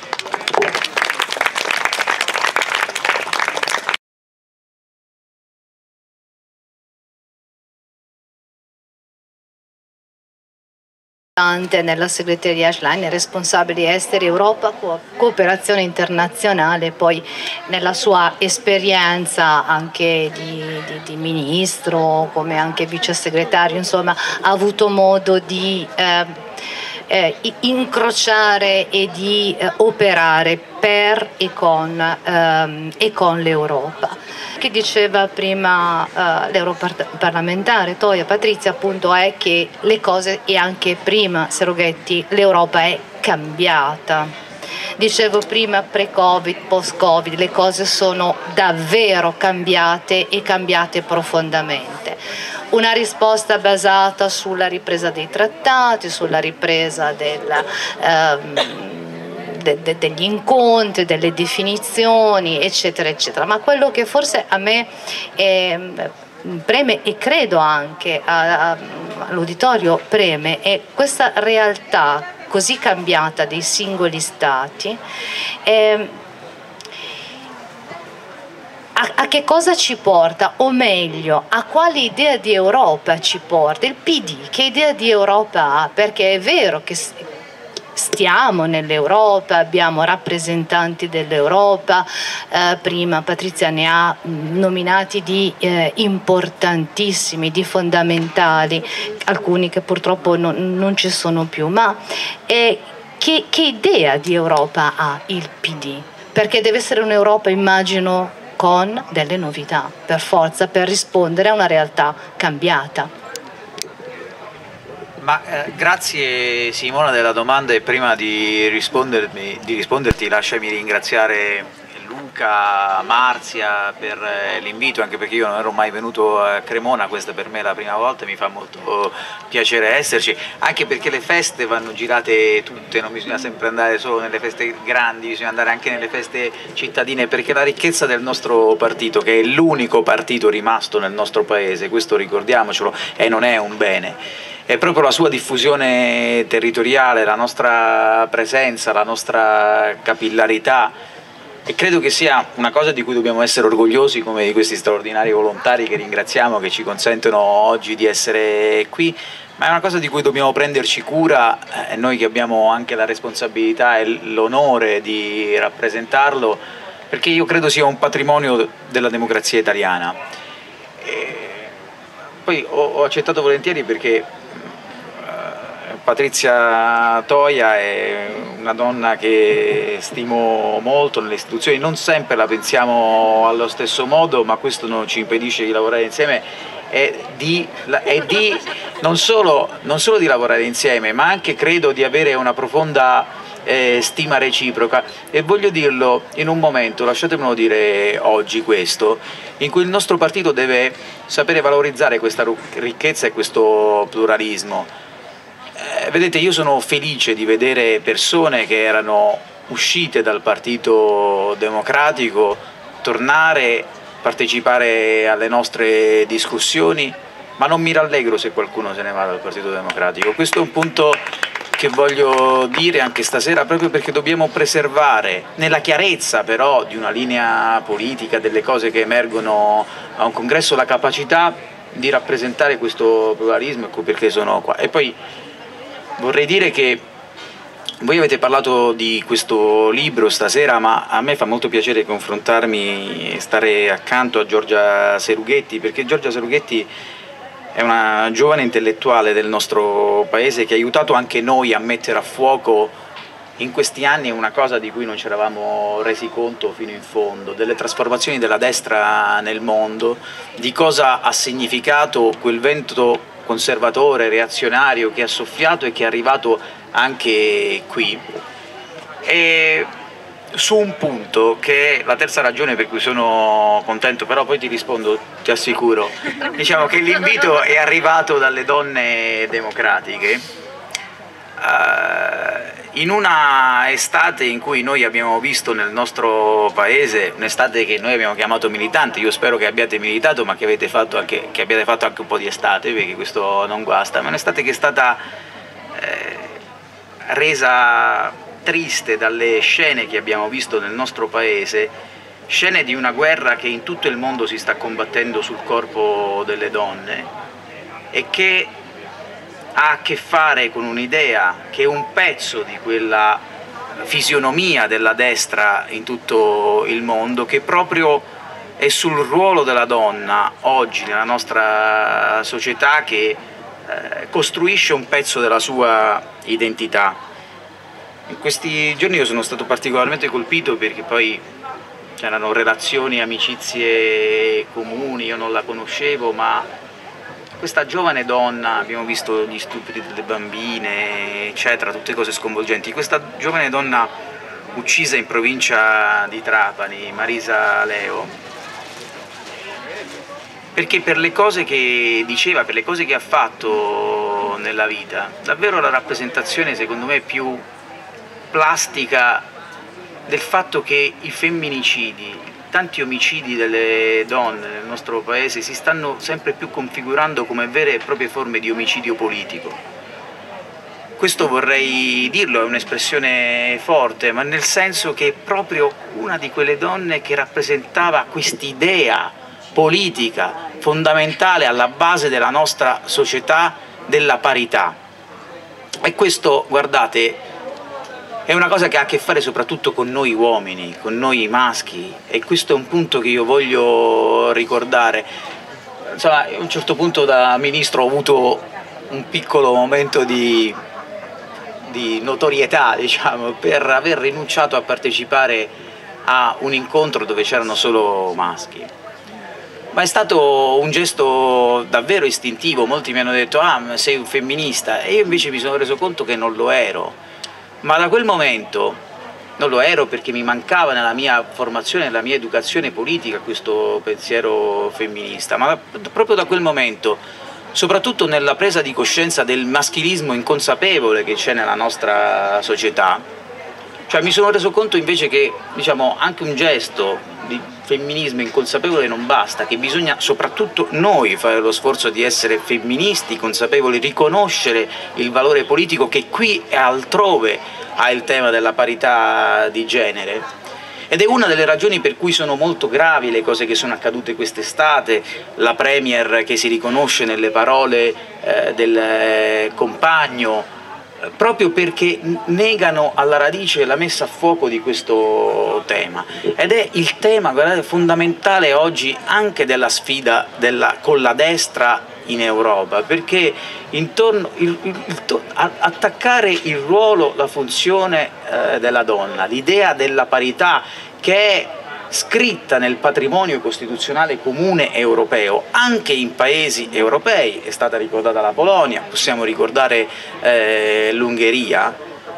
Nella segreteria Schlein, responsabili esteri Europa, co cooperazione internazionale, poi nella sua esperienza anche di, di, di ministro, come anche vice segretario, insomma ha avuto modo di eh, eh, incrociare e di eh, operare per e con, ehm, e con l'Europa. Che diceva prima uh, l'europarlamentare Toia Patrizia, appunto, è che le cose, e anche prima Serughetti, l'Europa è cambiata. Dicevo prima pre-Covid, post-Covid, le cose sono davvero cambiate e cambiate profondamente. Una risposta basata sulla ripresa dei trattati, sulla ripresa del... Um, De, de, degli incontri, delle definizioni, eccetera, eccetera. Ma quello che forse a me eh, preme, e credo anche all'uditorio preme, è questa realtà così cambiata dei singoli stati. Eh, a, a che cosa ci porta? O meglio, a quale idea di Europa ci porta? Il P D che idea di Europa ha? Perché è vero che stiamo nell'Europa, abbiamo rappresentanti dell'Europa, eh, prima Patrizia ne ha nominati di eh, importantissimi, di fondamentali, alcuni che purtroppo non, non ci sono più, ma eh, che, che idea di Europa ha il P D? Perché deve essere un'Europa, immagino, con delle novità, per forza, per rispondere a una realtà cambiata. Ma eh, grazie Simona della domanda, e prima di, rispondermi, di risponderti lasciami ringraziare Luca, Marzia per eh, l'invito, anche perché io non ero mai venuto a Cremona, questa per me è la prima volta, mi fa molto piacere esserci, anche perché le feste vanno girate tutte, non bisogna sempre andare solo nelle feste grandi, bisogna andare anche nelle feste cittadine, perché la ricchezza del nostro partito, che è l'unico partito rimasto nel nostro paese, questo ricordiamocelo, e non è un bene, è proprio la sua diffusione territoriale, la nostra presenza, la nostra capillarità, e credo che sia una cosa di cui dobbiamo essere orgogliosi, come di questi straordinari volontari che ringraziamo, che ci consentono oggi di essere qui, ma è una cosa di cui dobbiamo prenderci cura, eh, noi che abbiamo anche la responsabilità e l'onore di rappresentarlo, perché io credo sia un patrimonio della democrazia italiana. E poi ho, ho accettato volentieri perché Patrizia Toia è una donna che stimo molto nelle istituzioni, non sempre la pensiamo allo stesso modo, ma questo non ci impedisce di lavorare insieme e di, e di non, solo, non solo di lavorare insieme, ma anche credo di avere una profonda eh, stima reciproca, e voglio dirlo in un momento, lasciatemelo dire oggi questo, in cui il nostro partito deve sapere valorizzare questa ricchezza e questo pluralismo. Eh, vedete, io sono felice di vedere persone che erano uscite dal Partito Democratico tornare, partecipare alle nostre discussioni, ma non mi rallegro se qualcuno se ne va dal Partito Democratico. Questo è un punto che voglio dire anche stasera, proprio perché dobbiamo preservare, nella chiarezza però di una linea politica, delle cose che emergono a un congresso, la capacità di rappresentare questo pluralismo, ecco perché sono qua. E poi vorrei dire che voi avete parlato di questo libro stasera, ma a me fa molto piacere confrontarmi e stare accanto a Giorgia Serughetti, perché Giorgia Serughetti è una giovane intellettuale del nostro paese che ha aiutato anche noi a mettere a fuoco in questi anni una cosa di cui non ci eravamo resi conto fino in fondo, delle trasformazioni della destra nel mondo, di cosa ha significato quel vento conservatore, reazionario che ha soffiato e che è arrivato anche qui. E su un punto che è la terza ragione per cui sono contento, però poi ti rispondo, ti assicuro. Diciamo che l'invito è arrivato dalle donne democratiche uh, in una estate in cui noi abbiamo visto nel nostro paese, un'estate che noi abbiamo chiamato militante. Io spero che abbiate militato, ma che, avete fatto anche, che abbiate fatto anche un po' di estate, perché questo non guasta, ma è un'estate che è stata eh, resa triste dalle scene che abbiamo visto nel nostro paese, scene di una guerra che in tutto il mondo si sta combattendo sul corpo delle donne e che ha a che fare con un'idea che è un pezzo di quella fisionomia della destra in tutto il mondo, che proprio è sul ruolo della donna oggi nella nostra società, che eh, costruisce un pezzo della sua identità. In questi giorni io sono stato particolarmente colpito perché poi c'erano relazioni, amicizie comuni, io non la conoscevo, ma questa giovane donna, abbiamo visto gli stupri delle bambine, eccetera, tutte cose sconvolgenti, questa giovane donna uccisa in provincia di Trapani, Marisa Leo, perché per le cose che diceva, per le cose che ha fatto nella vita, davvero la rappresentazione secondo me più plastica del fatto che i femminicidi, tanti omicidi delle donne nel nostro paese si stanno sempre più configurando come vere e proprie forme di omicidio politico. Questo vorrei dirlo, è un'espressione forte, ma nel senso che è proprio una di quelle donne che rappresentava quest'idea politica fondamentale alla base della nostra società, della parità. E questo, guardate, è una cosa che ha a che fare soprattutto con noi uomini, con noi maschi, e questo è un punto che io voglio ricordare. Insomma, a un certo punto da ministro ho avuto un piccolo momento di, di notorietà, diciamo, per aver rinunciato a partecipare a un incontro dove c'erano solo maschi. Ma è stato un gesto davvero istintivo. Molti mi hanno detto ah, sei un femminista, e io invece mi sono reso conto che non lo ero. Ma da quel momento non lo ero perché mi mancava nella mia formazione, nella mia educazione politica questo pensiero femminista, ma proprio da quel momento, soprattutto nella presa di coscienza del maschilismo inconsapevole che c'è nella nostra società, cioè mi sono reso conto invece che, diciamo, anche un gesto di femminismo inconsapevole non basta, che bisogna soprattutto noi fare lo sforzo di essere femministi consapevoli, riconoscere il valore politico che qui e altrove ha il tema della parità di genere. Ed è una delle ragioni per cui sono molto gravi le cose che sono accadute quest'estate, la Premier che si riconosce nelle parole eh, del compagno, proprio perché negano alla radice la messa a fuoco di questo tema, ed è il tema, guardate, fondamentale oggi anche della sfida della, con la destra in Europa, perché intorno il, il, il, attaccare il ruolo, la funzione eh, della donna, l'idea della parità che è scritta nel patrimonio costituzionale comune europeo, anche in paesi europei, è stata ricordata la Polonia, possiamo ricordare eh, l'Ungheria,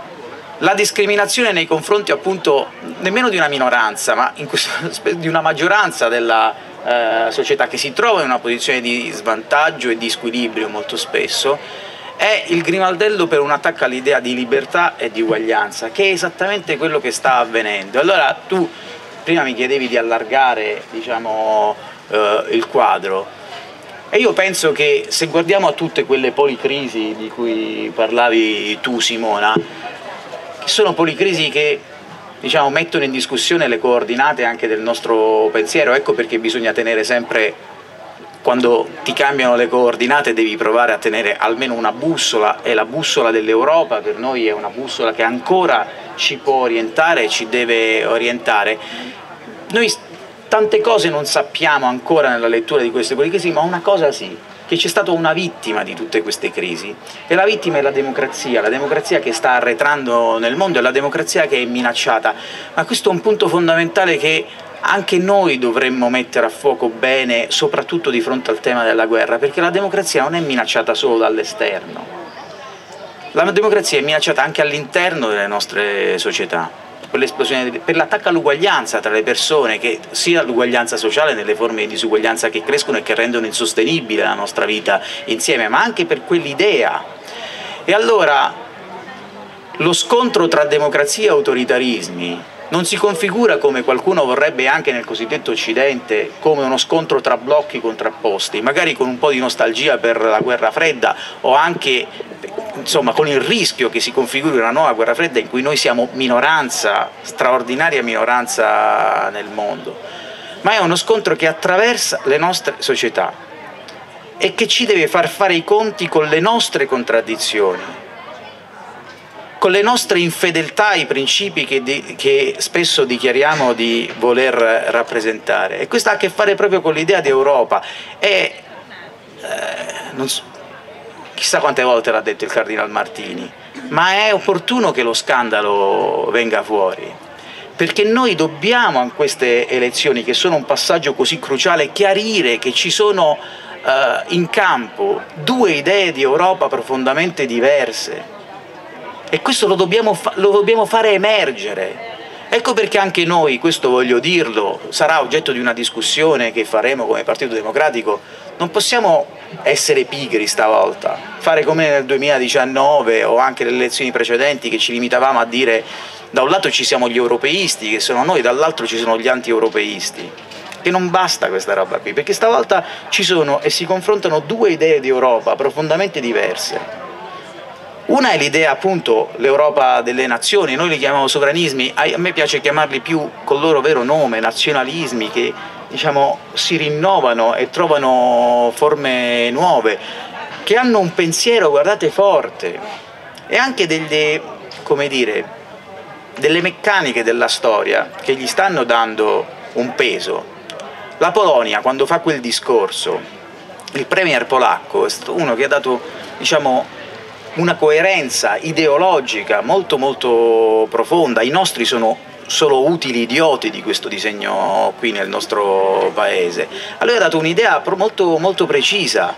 la discriminazione nei confronti appunto nemmeno di una minoranza, ma in questo, di una maggioranza della eh, società che si trova in una posizione di svantaggio e di squilibrio molto spesso, è il grimaldello per un attacco all'idea di libertà e di uguaglianza, che è esattamente quello che sta avvenendo. Allora tu prima mi chiedevi di allargare, diciamo, eh, il quadro, e io penso che se guardiamo a tutte quelle policrisi di cui parlavi tu, Simona, che sono policrisi che, diciamo, mettono in discussione le coordinate anche del nostro pensiero. Ecco perché bisogna tenere sempre, quando ti cambiano le coordinate devi provare a tenere almeno una bussola, e la bussola dell'Europa per noi è una bussola che ancora ci può orientare e ci deve orientare. Noi tante cose non sappiamo ancora nella lettura di queste crisi, ma una cosa sì, che c'è stata una vittima di tutte queste crisi, e la vittima è la democrazia, la democrazia che sta arretrando nel mondo, è la democrazia che è minacciata. Ma questo è un punto fondamentale che anche noi dovremmo mettere a fuoco bene, soprattutto di fronte al tema della guerra, perché la democrazia non è minacciata solo dall'esterno, la democrazia è minacciata anche all'interno delle nostre società. per l'esplosione, per l'attacco all'uguaglianza tra le persone, che sia l'uguaglianza sociale nelle forme di disuguaglianza che crescono e che rendono insostenibile la nostra vita insieme, ma anche per quell'idea. E allora lo scontro tra democrazia e autoritarismi non si configura, come qualcuno vorrebbe anche nel cosiddetto Occidente, come uno scontro tra blocchi contrapposti, magari con un po' di nostalgia per la guerra fredda o anche insomma con il rischio che si configuri una nuova guerra fredda in cui noi siamo minoranza, straordinaria minoranza nel mondo, ma è uno scontro che attraversa le nostre società e che ci deve far fare i conti con le nostre contraddizioni, con le nostre infedeltà ai principi che, di, che spesso dichiariamo di voler rappresentare. E questo ha a che fare proprio con l'idea di Europa. E, eh, non so, chissà quante volte l'ha detto il Cardinal Martini, ma è opportuno che lo scandalo venga fuori, perché noi dobbiamo a queste elezioni, che sono un passaggio così cruciale, chiarire che ci sono eh, in campo due idee di Europa profondamente diverse. E questo lo dobbiamo, fa lo dobbiamo fare emergere. Ecco perché anche noi, questo voglio dirlo, sarà oggetto di una discussione che faremo come Partito Democratico, non possiamo essere pigri stavolta, fare come nel duemiladiciannove o anche nelle elezioni precedenti, che ci limitavamo a dire da un lato ci siamo gli europeisti, che sono noi, dall'altro ci sono gli anti-europeisti. Che non basta questa roba qui, perché stavolta ci sono e si confrontano due idee di Europa profondamente diverse. Una è l'idea, appunto, l'Europa delle nazioni, noi li chiamiamo sovranismi, a me piace chiamarli più col loro vero nome, nazionalismi, che diciamo si rinnovano e trovano forme nuove, che hanno un pensiero, guardate, forte, e anche delle, come dire, delle meccaniche della storia che gli stanno dando un peso. La Polonia, quando fa quel discorso, il premier polacco è stato uno che ha dato, diciamo, una coerenza ideologica molto molto profonda. I nostri sono solo utili idioti di questo disegno qui nel nostro paese. A lui ha dato un'idea molto, molto precisa.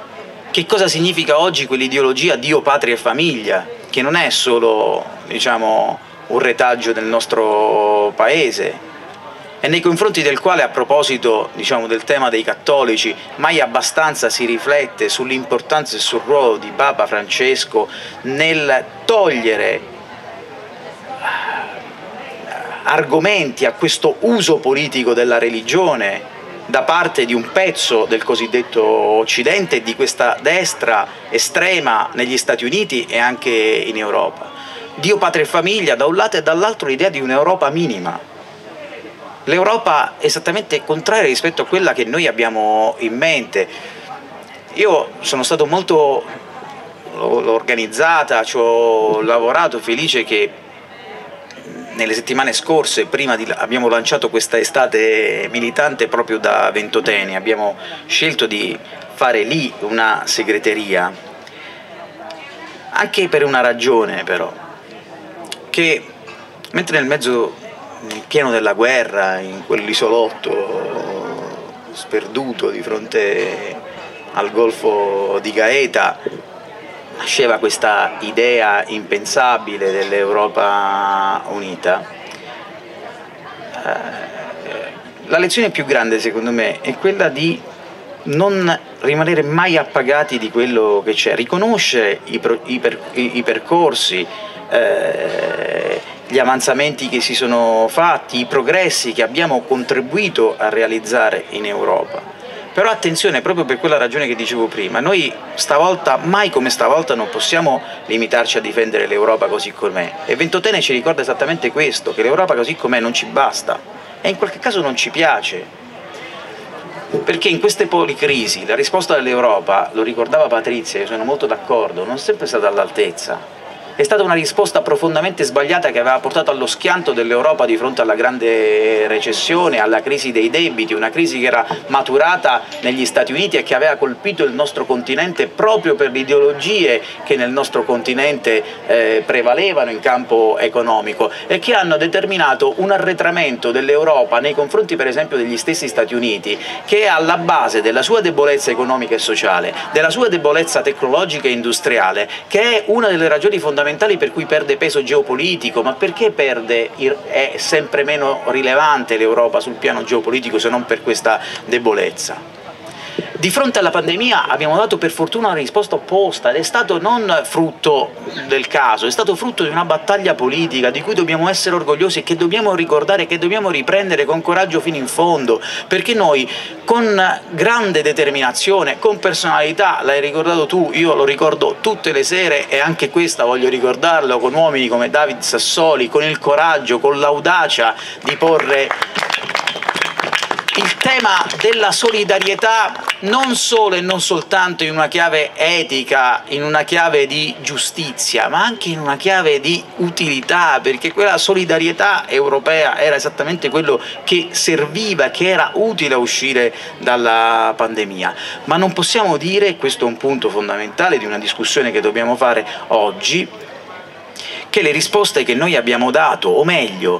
Che cosa significa oggi quell'ideologia Dio, patria e famiglia, che non è solo, diciamo, un retaggio del nostro paese, e nei confronti del quale, a proposito, diciamo, del tema dei cattolici, mai abbastanza si riflette sull'importanza e sul ruolo di Papa Francesco nel togliere argomenti a questo uso politico della religione da parte di un pezzo del cosiddetto Occidente e di questa destra estrema negli Stati Uniti e anche in Europa. Dio, patria e famiglia da un lato, e dall'altro l'idea di un'Europa minima. L'Europa è esattamente contraria rispetto a quella che noi abbiamo in mente. Io sono stato molto, l'ho organizzata, ci ho lavorato, felice che nelle settimane scorse, prima di, abbiamo lanciato questa estate militante proprio da Ventotene, abbiamo scelto di fare lì una segreteria, anche per una ragione però, che mentre nel mezzo, nel pieno della guerra, in quell'isolotto sperduto di fronte al Golfo di Gaeta, nasceva questa idea impensabile dell'Europa unita. La lezione più grande, secondo me, è quella di non rimanere mai appagati di quello che c'è, riconoscere i, pro, i, per, i, i percorsi, eh, gli avanzamenti che si sono fatti, i progressi che abbiamo contribuito a realizzare in Europa. Però attenzione, proprio per quella ragione che dicevo prima, noi stavolta, mai come stavolta, non possiamo limitarci a difendere l'Europa così com'è. E Ventotene ci ricorda esattamente questo, che l'Europa così com'è non ci basta e in qualche caso non ci piace. Perché in queste policrisi la risposta dell'Europa, lo ricordava Patrizia, io sono molto d'accordo, non è sempre stata all'altezza. È stata una risposta profondamente sbagliata che aveva portato allo schianto dell'Europa di fronte alla grande recessione, alla crisi dei debiti, una crisi che era maturata negli Stati Uniti e che aveva colpito il nostro continente proprio per le ideologie che nel nostro continente eh, prevalevano in campo economico e che hanno determinato un arretramento dell'Europa nei confronti per esempio degli stessi Stati Uniti, che è alla base della sua debolezza economica e sociale, della sua debolezza tecnologica e industriale, che è una delle ragioni fondamentali fondamentali per cui perde peso geopolitico. Ma perché perde, è sempre meno rilevante l'Europa sul piano geopolitico se non per questa debolezza? Di fronte alla pandemia abbiamo dato per fortuna una risposta opposta, ed è stato non frutto del caso, è stato frutto di una battaglia politica di cui dobbiamo essere orgogliosi e che dobbiamo ricordare, che dobbiamo riprendere con coraggio fino in fondo, perché noi con grande determinazione, con personalità, l'hai ricordato tu, io lo ricordo tutte le sere e anche questa voglio ricordarlo, con uomini come David Sassoli, con il coraggio, con l'audacia di porre il tema della solidarietà non solo e non soltanto in una chiave etica, in una chiave di giustizia, ma anche in una chiave di utilità, perché quella solidarietà europea era esattamente quello che serviva, che era utile a uscire dalla pandemia. Ma non possiamo dire, e questo è un punto fondamentale di una discussione che dobbiamo fare oggi, che le risposte che noi abbiamo dato, o meglio,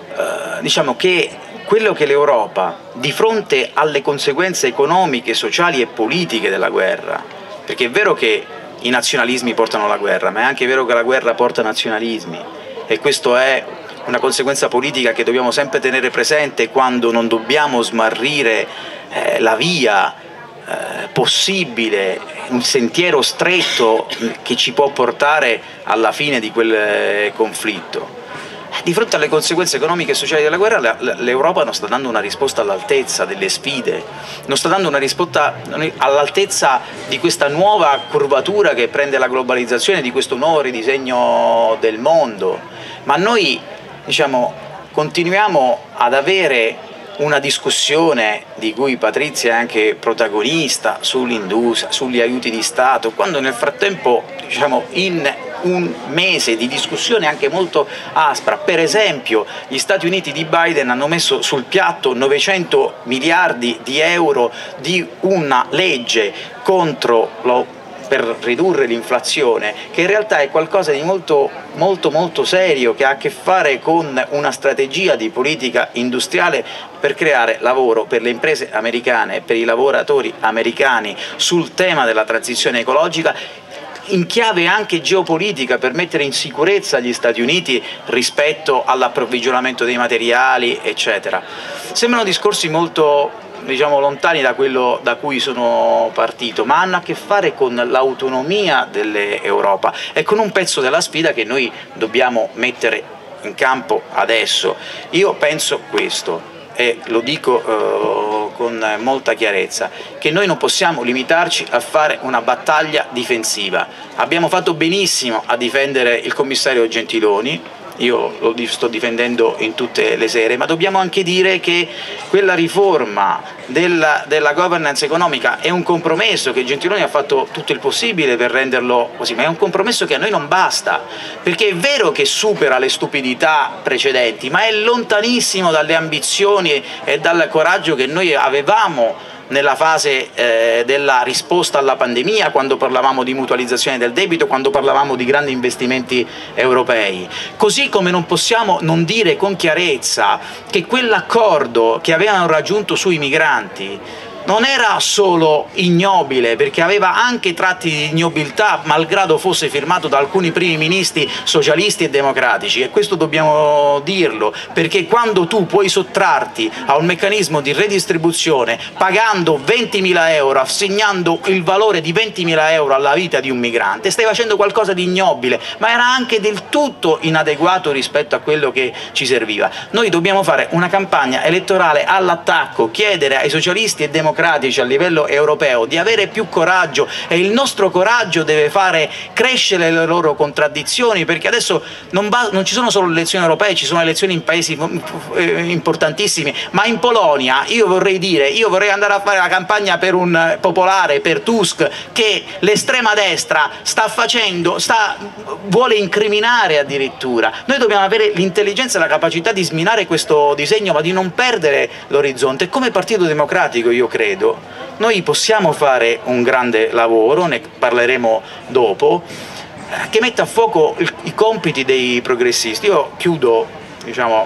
eh, diciamo che quello che l'Europa, di fronte alle conseguenze economiche, sociali e politiche della guerra, perché è vero che i nazionalismi portano alla guerra, ma è anche vero che la guerra porta nazionalismi, e questa è una conseguenza politica che dobbiamo sempre tenere presente quando non dobbiamo smarrire eh, la via eh, possibile, un sentiero stretto che ci può portare alla fine di quel eh, conflitto. Di fronte alle conseguenze economiche e sociali della guerra l'Europa non sta dando una risposta all'altezza delle sfide, non sta dando una risposta all'altezza di questa nuova curvatura che prende la globalizzazione, di questo nuovo ridisegno del mondo. Ma noi, diciamo, continuiamo ad avere una discussione di cui Patrizia è anche protagonista sull'industria, sugli aiuti di Stato, quando nel frattempo, diciamo, in un mese di discussione anche molto aspra, per esempio gli Stati Uniti di Biden hanno messo sul piatto novecento miliardi di euro di una legge contro lo per ridurre l'inflazione, che in realtà è qualcosa di molto molto molto serio, che ha a che fare con una strategia di politica industriale per creare lavoro per le imprese americane e per i lavoratori americani sul tema della transizione ecologica, in chiave anche geopolitica, per mettere in sicurezza gli Stati Uniti rispetto all'approvvigionamento dei materiali, eccetera. Sembrano discorsi molto, diciamo, lontani da quello da cui sono partito, ma hanno a che fare con l'autonomia dell'Europa e con un pezzo della sfida che noi dobbiamo mettere in campo adesso. Io penso questo, e lo dico eh, con molta chiarezza, che noi non possiamo limitarci a fare una battaglia difensiva. Abbiamo fatto benissimo a difendere il commissario Gentiloni, io lo sto difendendo in tutte le sere, ma dobbiamo anche dire che quella riforma della, della governance economica è un compromesso che Gentiloni ha fatto tutto il possibile per renderlo così, ma è un compromesso che a noi non basta, perché è vero che supera le stupidità precedenti, ma è lontanissimo dalle ambizioni e dal coraggio che noi avevamo nella fase eh, della risposta alla pandemia, quando parlavamo di mutualizzazione del debito, quando parlavamo di grandi investimenti europei. Così come non possiamo non dire con chiarezza che quell'accordo che avevano raggiunto sui migranti non era solo ignobile, perché aveva anche tratti di ignobiltà, malgrado fosse firmato da alcuni primi ministri socialisti e democratici, e questo dobbiamo dirlo, perché quando tu puoi sottrarti a un meccanismo di redistribuzione pagando ventimila euro, assegnando il valore di ventimila euro alla vita di un migrante, stai facendo qualcosa di ignobile, ma era anche del tutto inadeguato rispetto a quello che ci serviva. Noi dobbiamo fare una campagna elettorale all'attacco, chiedere ai socialisti e democratici a livello europeo di avere più coraggio, e il nostro coraggio deve fare crescere le loro contraddizioni, perché adesso non, non ci sono solo le elezioni europee, ci sono elezioni in paesi importantissimi, ma in Polonia io vorrei dire, io vorrei andare a fare la campagna per un popolare, per Tusk, che l'estrema destra sta facendo, sta, vuole incriminare addirittura. Noi dobbiamo avere l'intelligenza e la capacità di sminare questo disegno, ma di non perdere l'orizzonte. Come Partito Democratico, io credo, noi possiamo fare un grande lavoro, ne parleremo dopo, che metta a fuoco il, i compiti dei progressisti. Io chiudo, diciamo,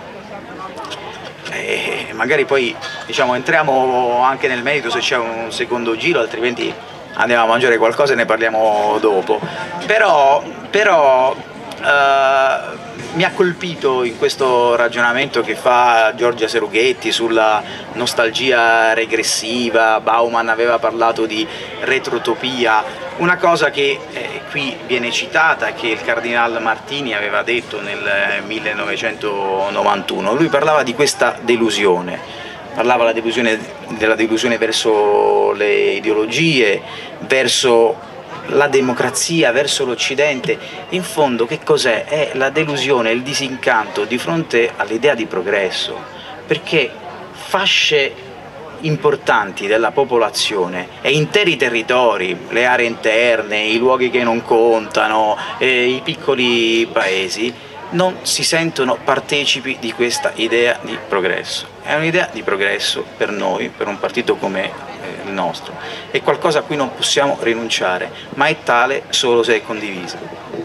e magari poi, diciamo, entriamo anche nel merito se c'è un secondo giro, altrimenti andiamo a mangiare qualcosa e ne parliamo dopo. Però, però uh, mi ha colpito in questo ragionamento che fa Giorgia Serughetti sulla nostalgia regressiva. Bauman aveva parlato di retrotopia, una cosa che eh, qui viene citata, che il Cardinal Martini aveva detto nel millenovecentonovantuno. Lui parlava di questa delusione, parlava la delusione, della delusione verso le ideologie, verso la democrazia, verso l'Occidente. In fondo che cos'è? È la delusione, il disincanto di fronte all'idea di progresso, perché fasce importanti della popolazione e interi territori, le aree interne, i luoghi che non contano, eh, i piccoli paesi, non si sentono partecipi di questa idea di progresso. È un'idea di progresso per noi, per un partito come il nostro, è qualcosa a cui non possiamo rinunciare, ma è tale solo se è condivisa.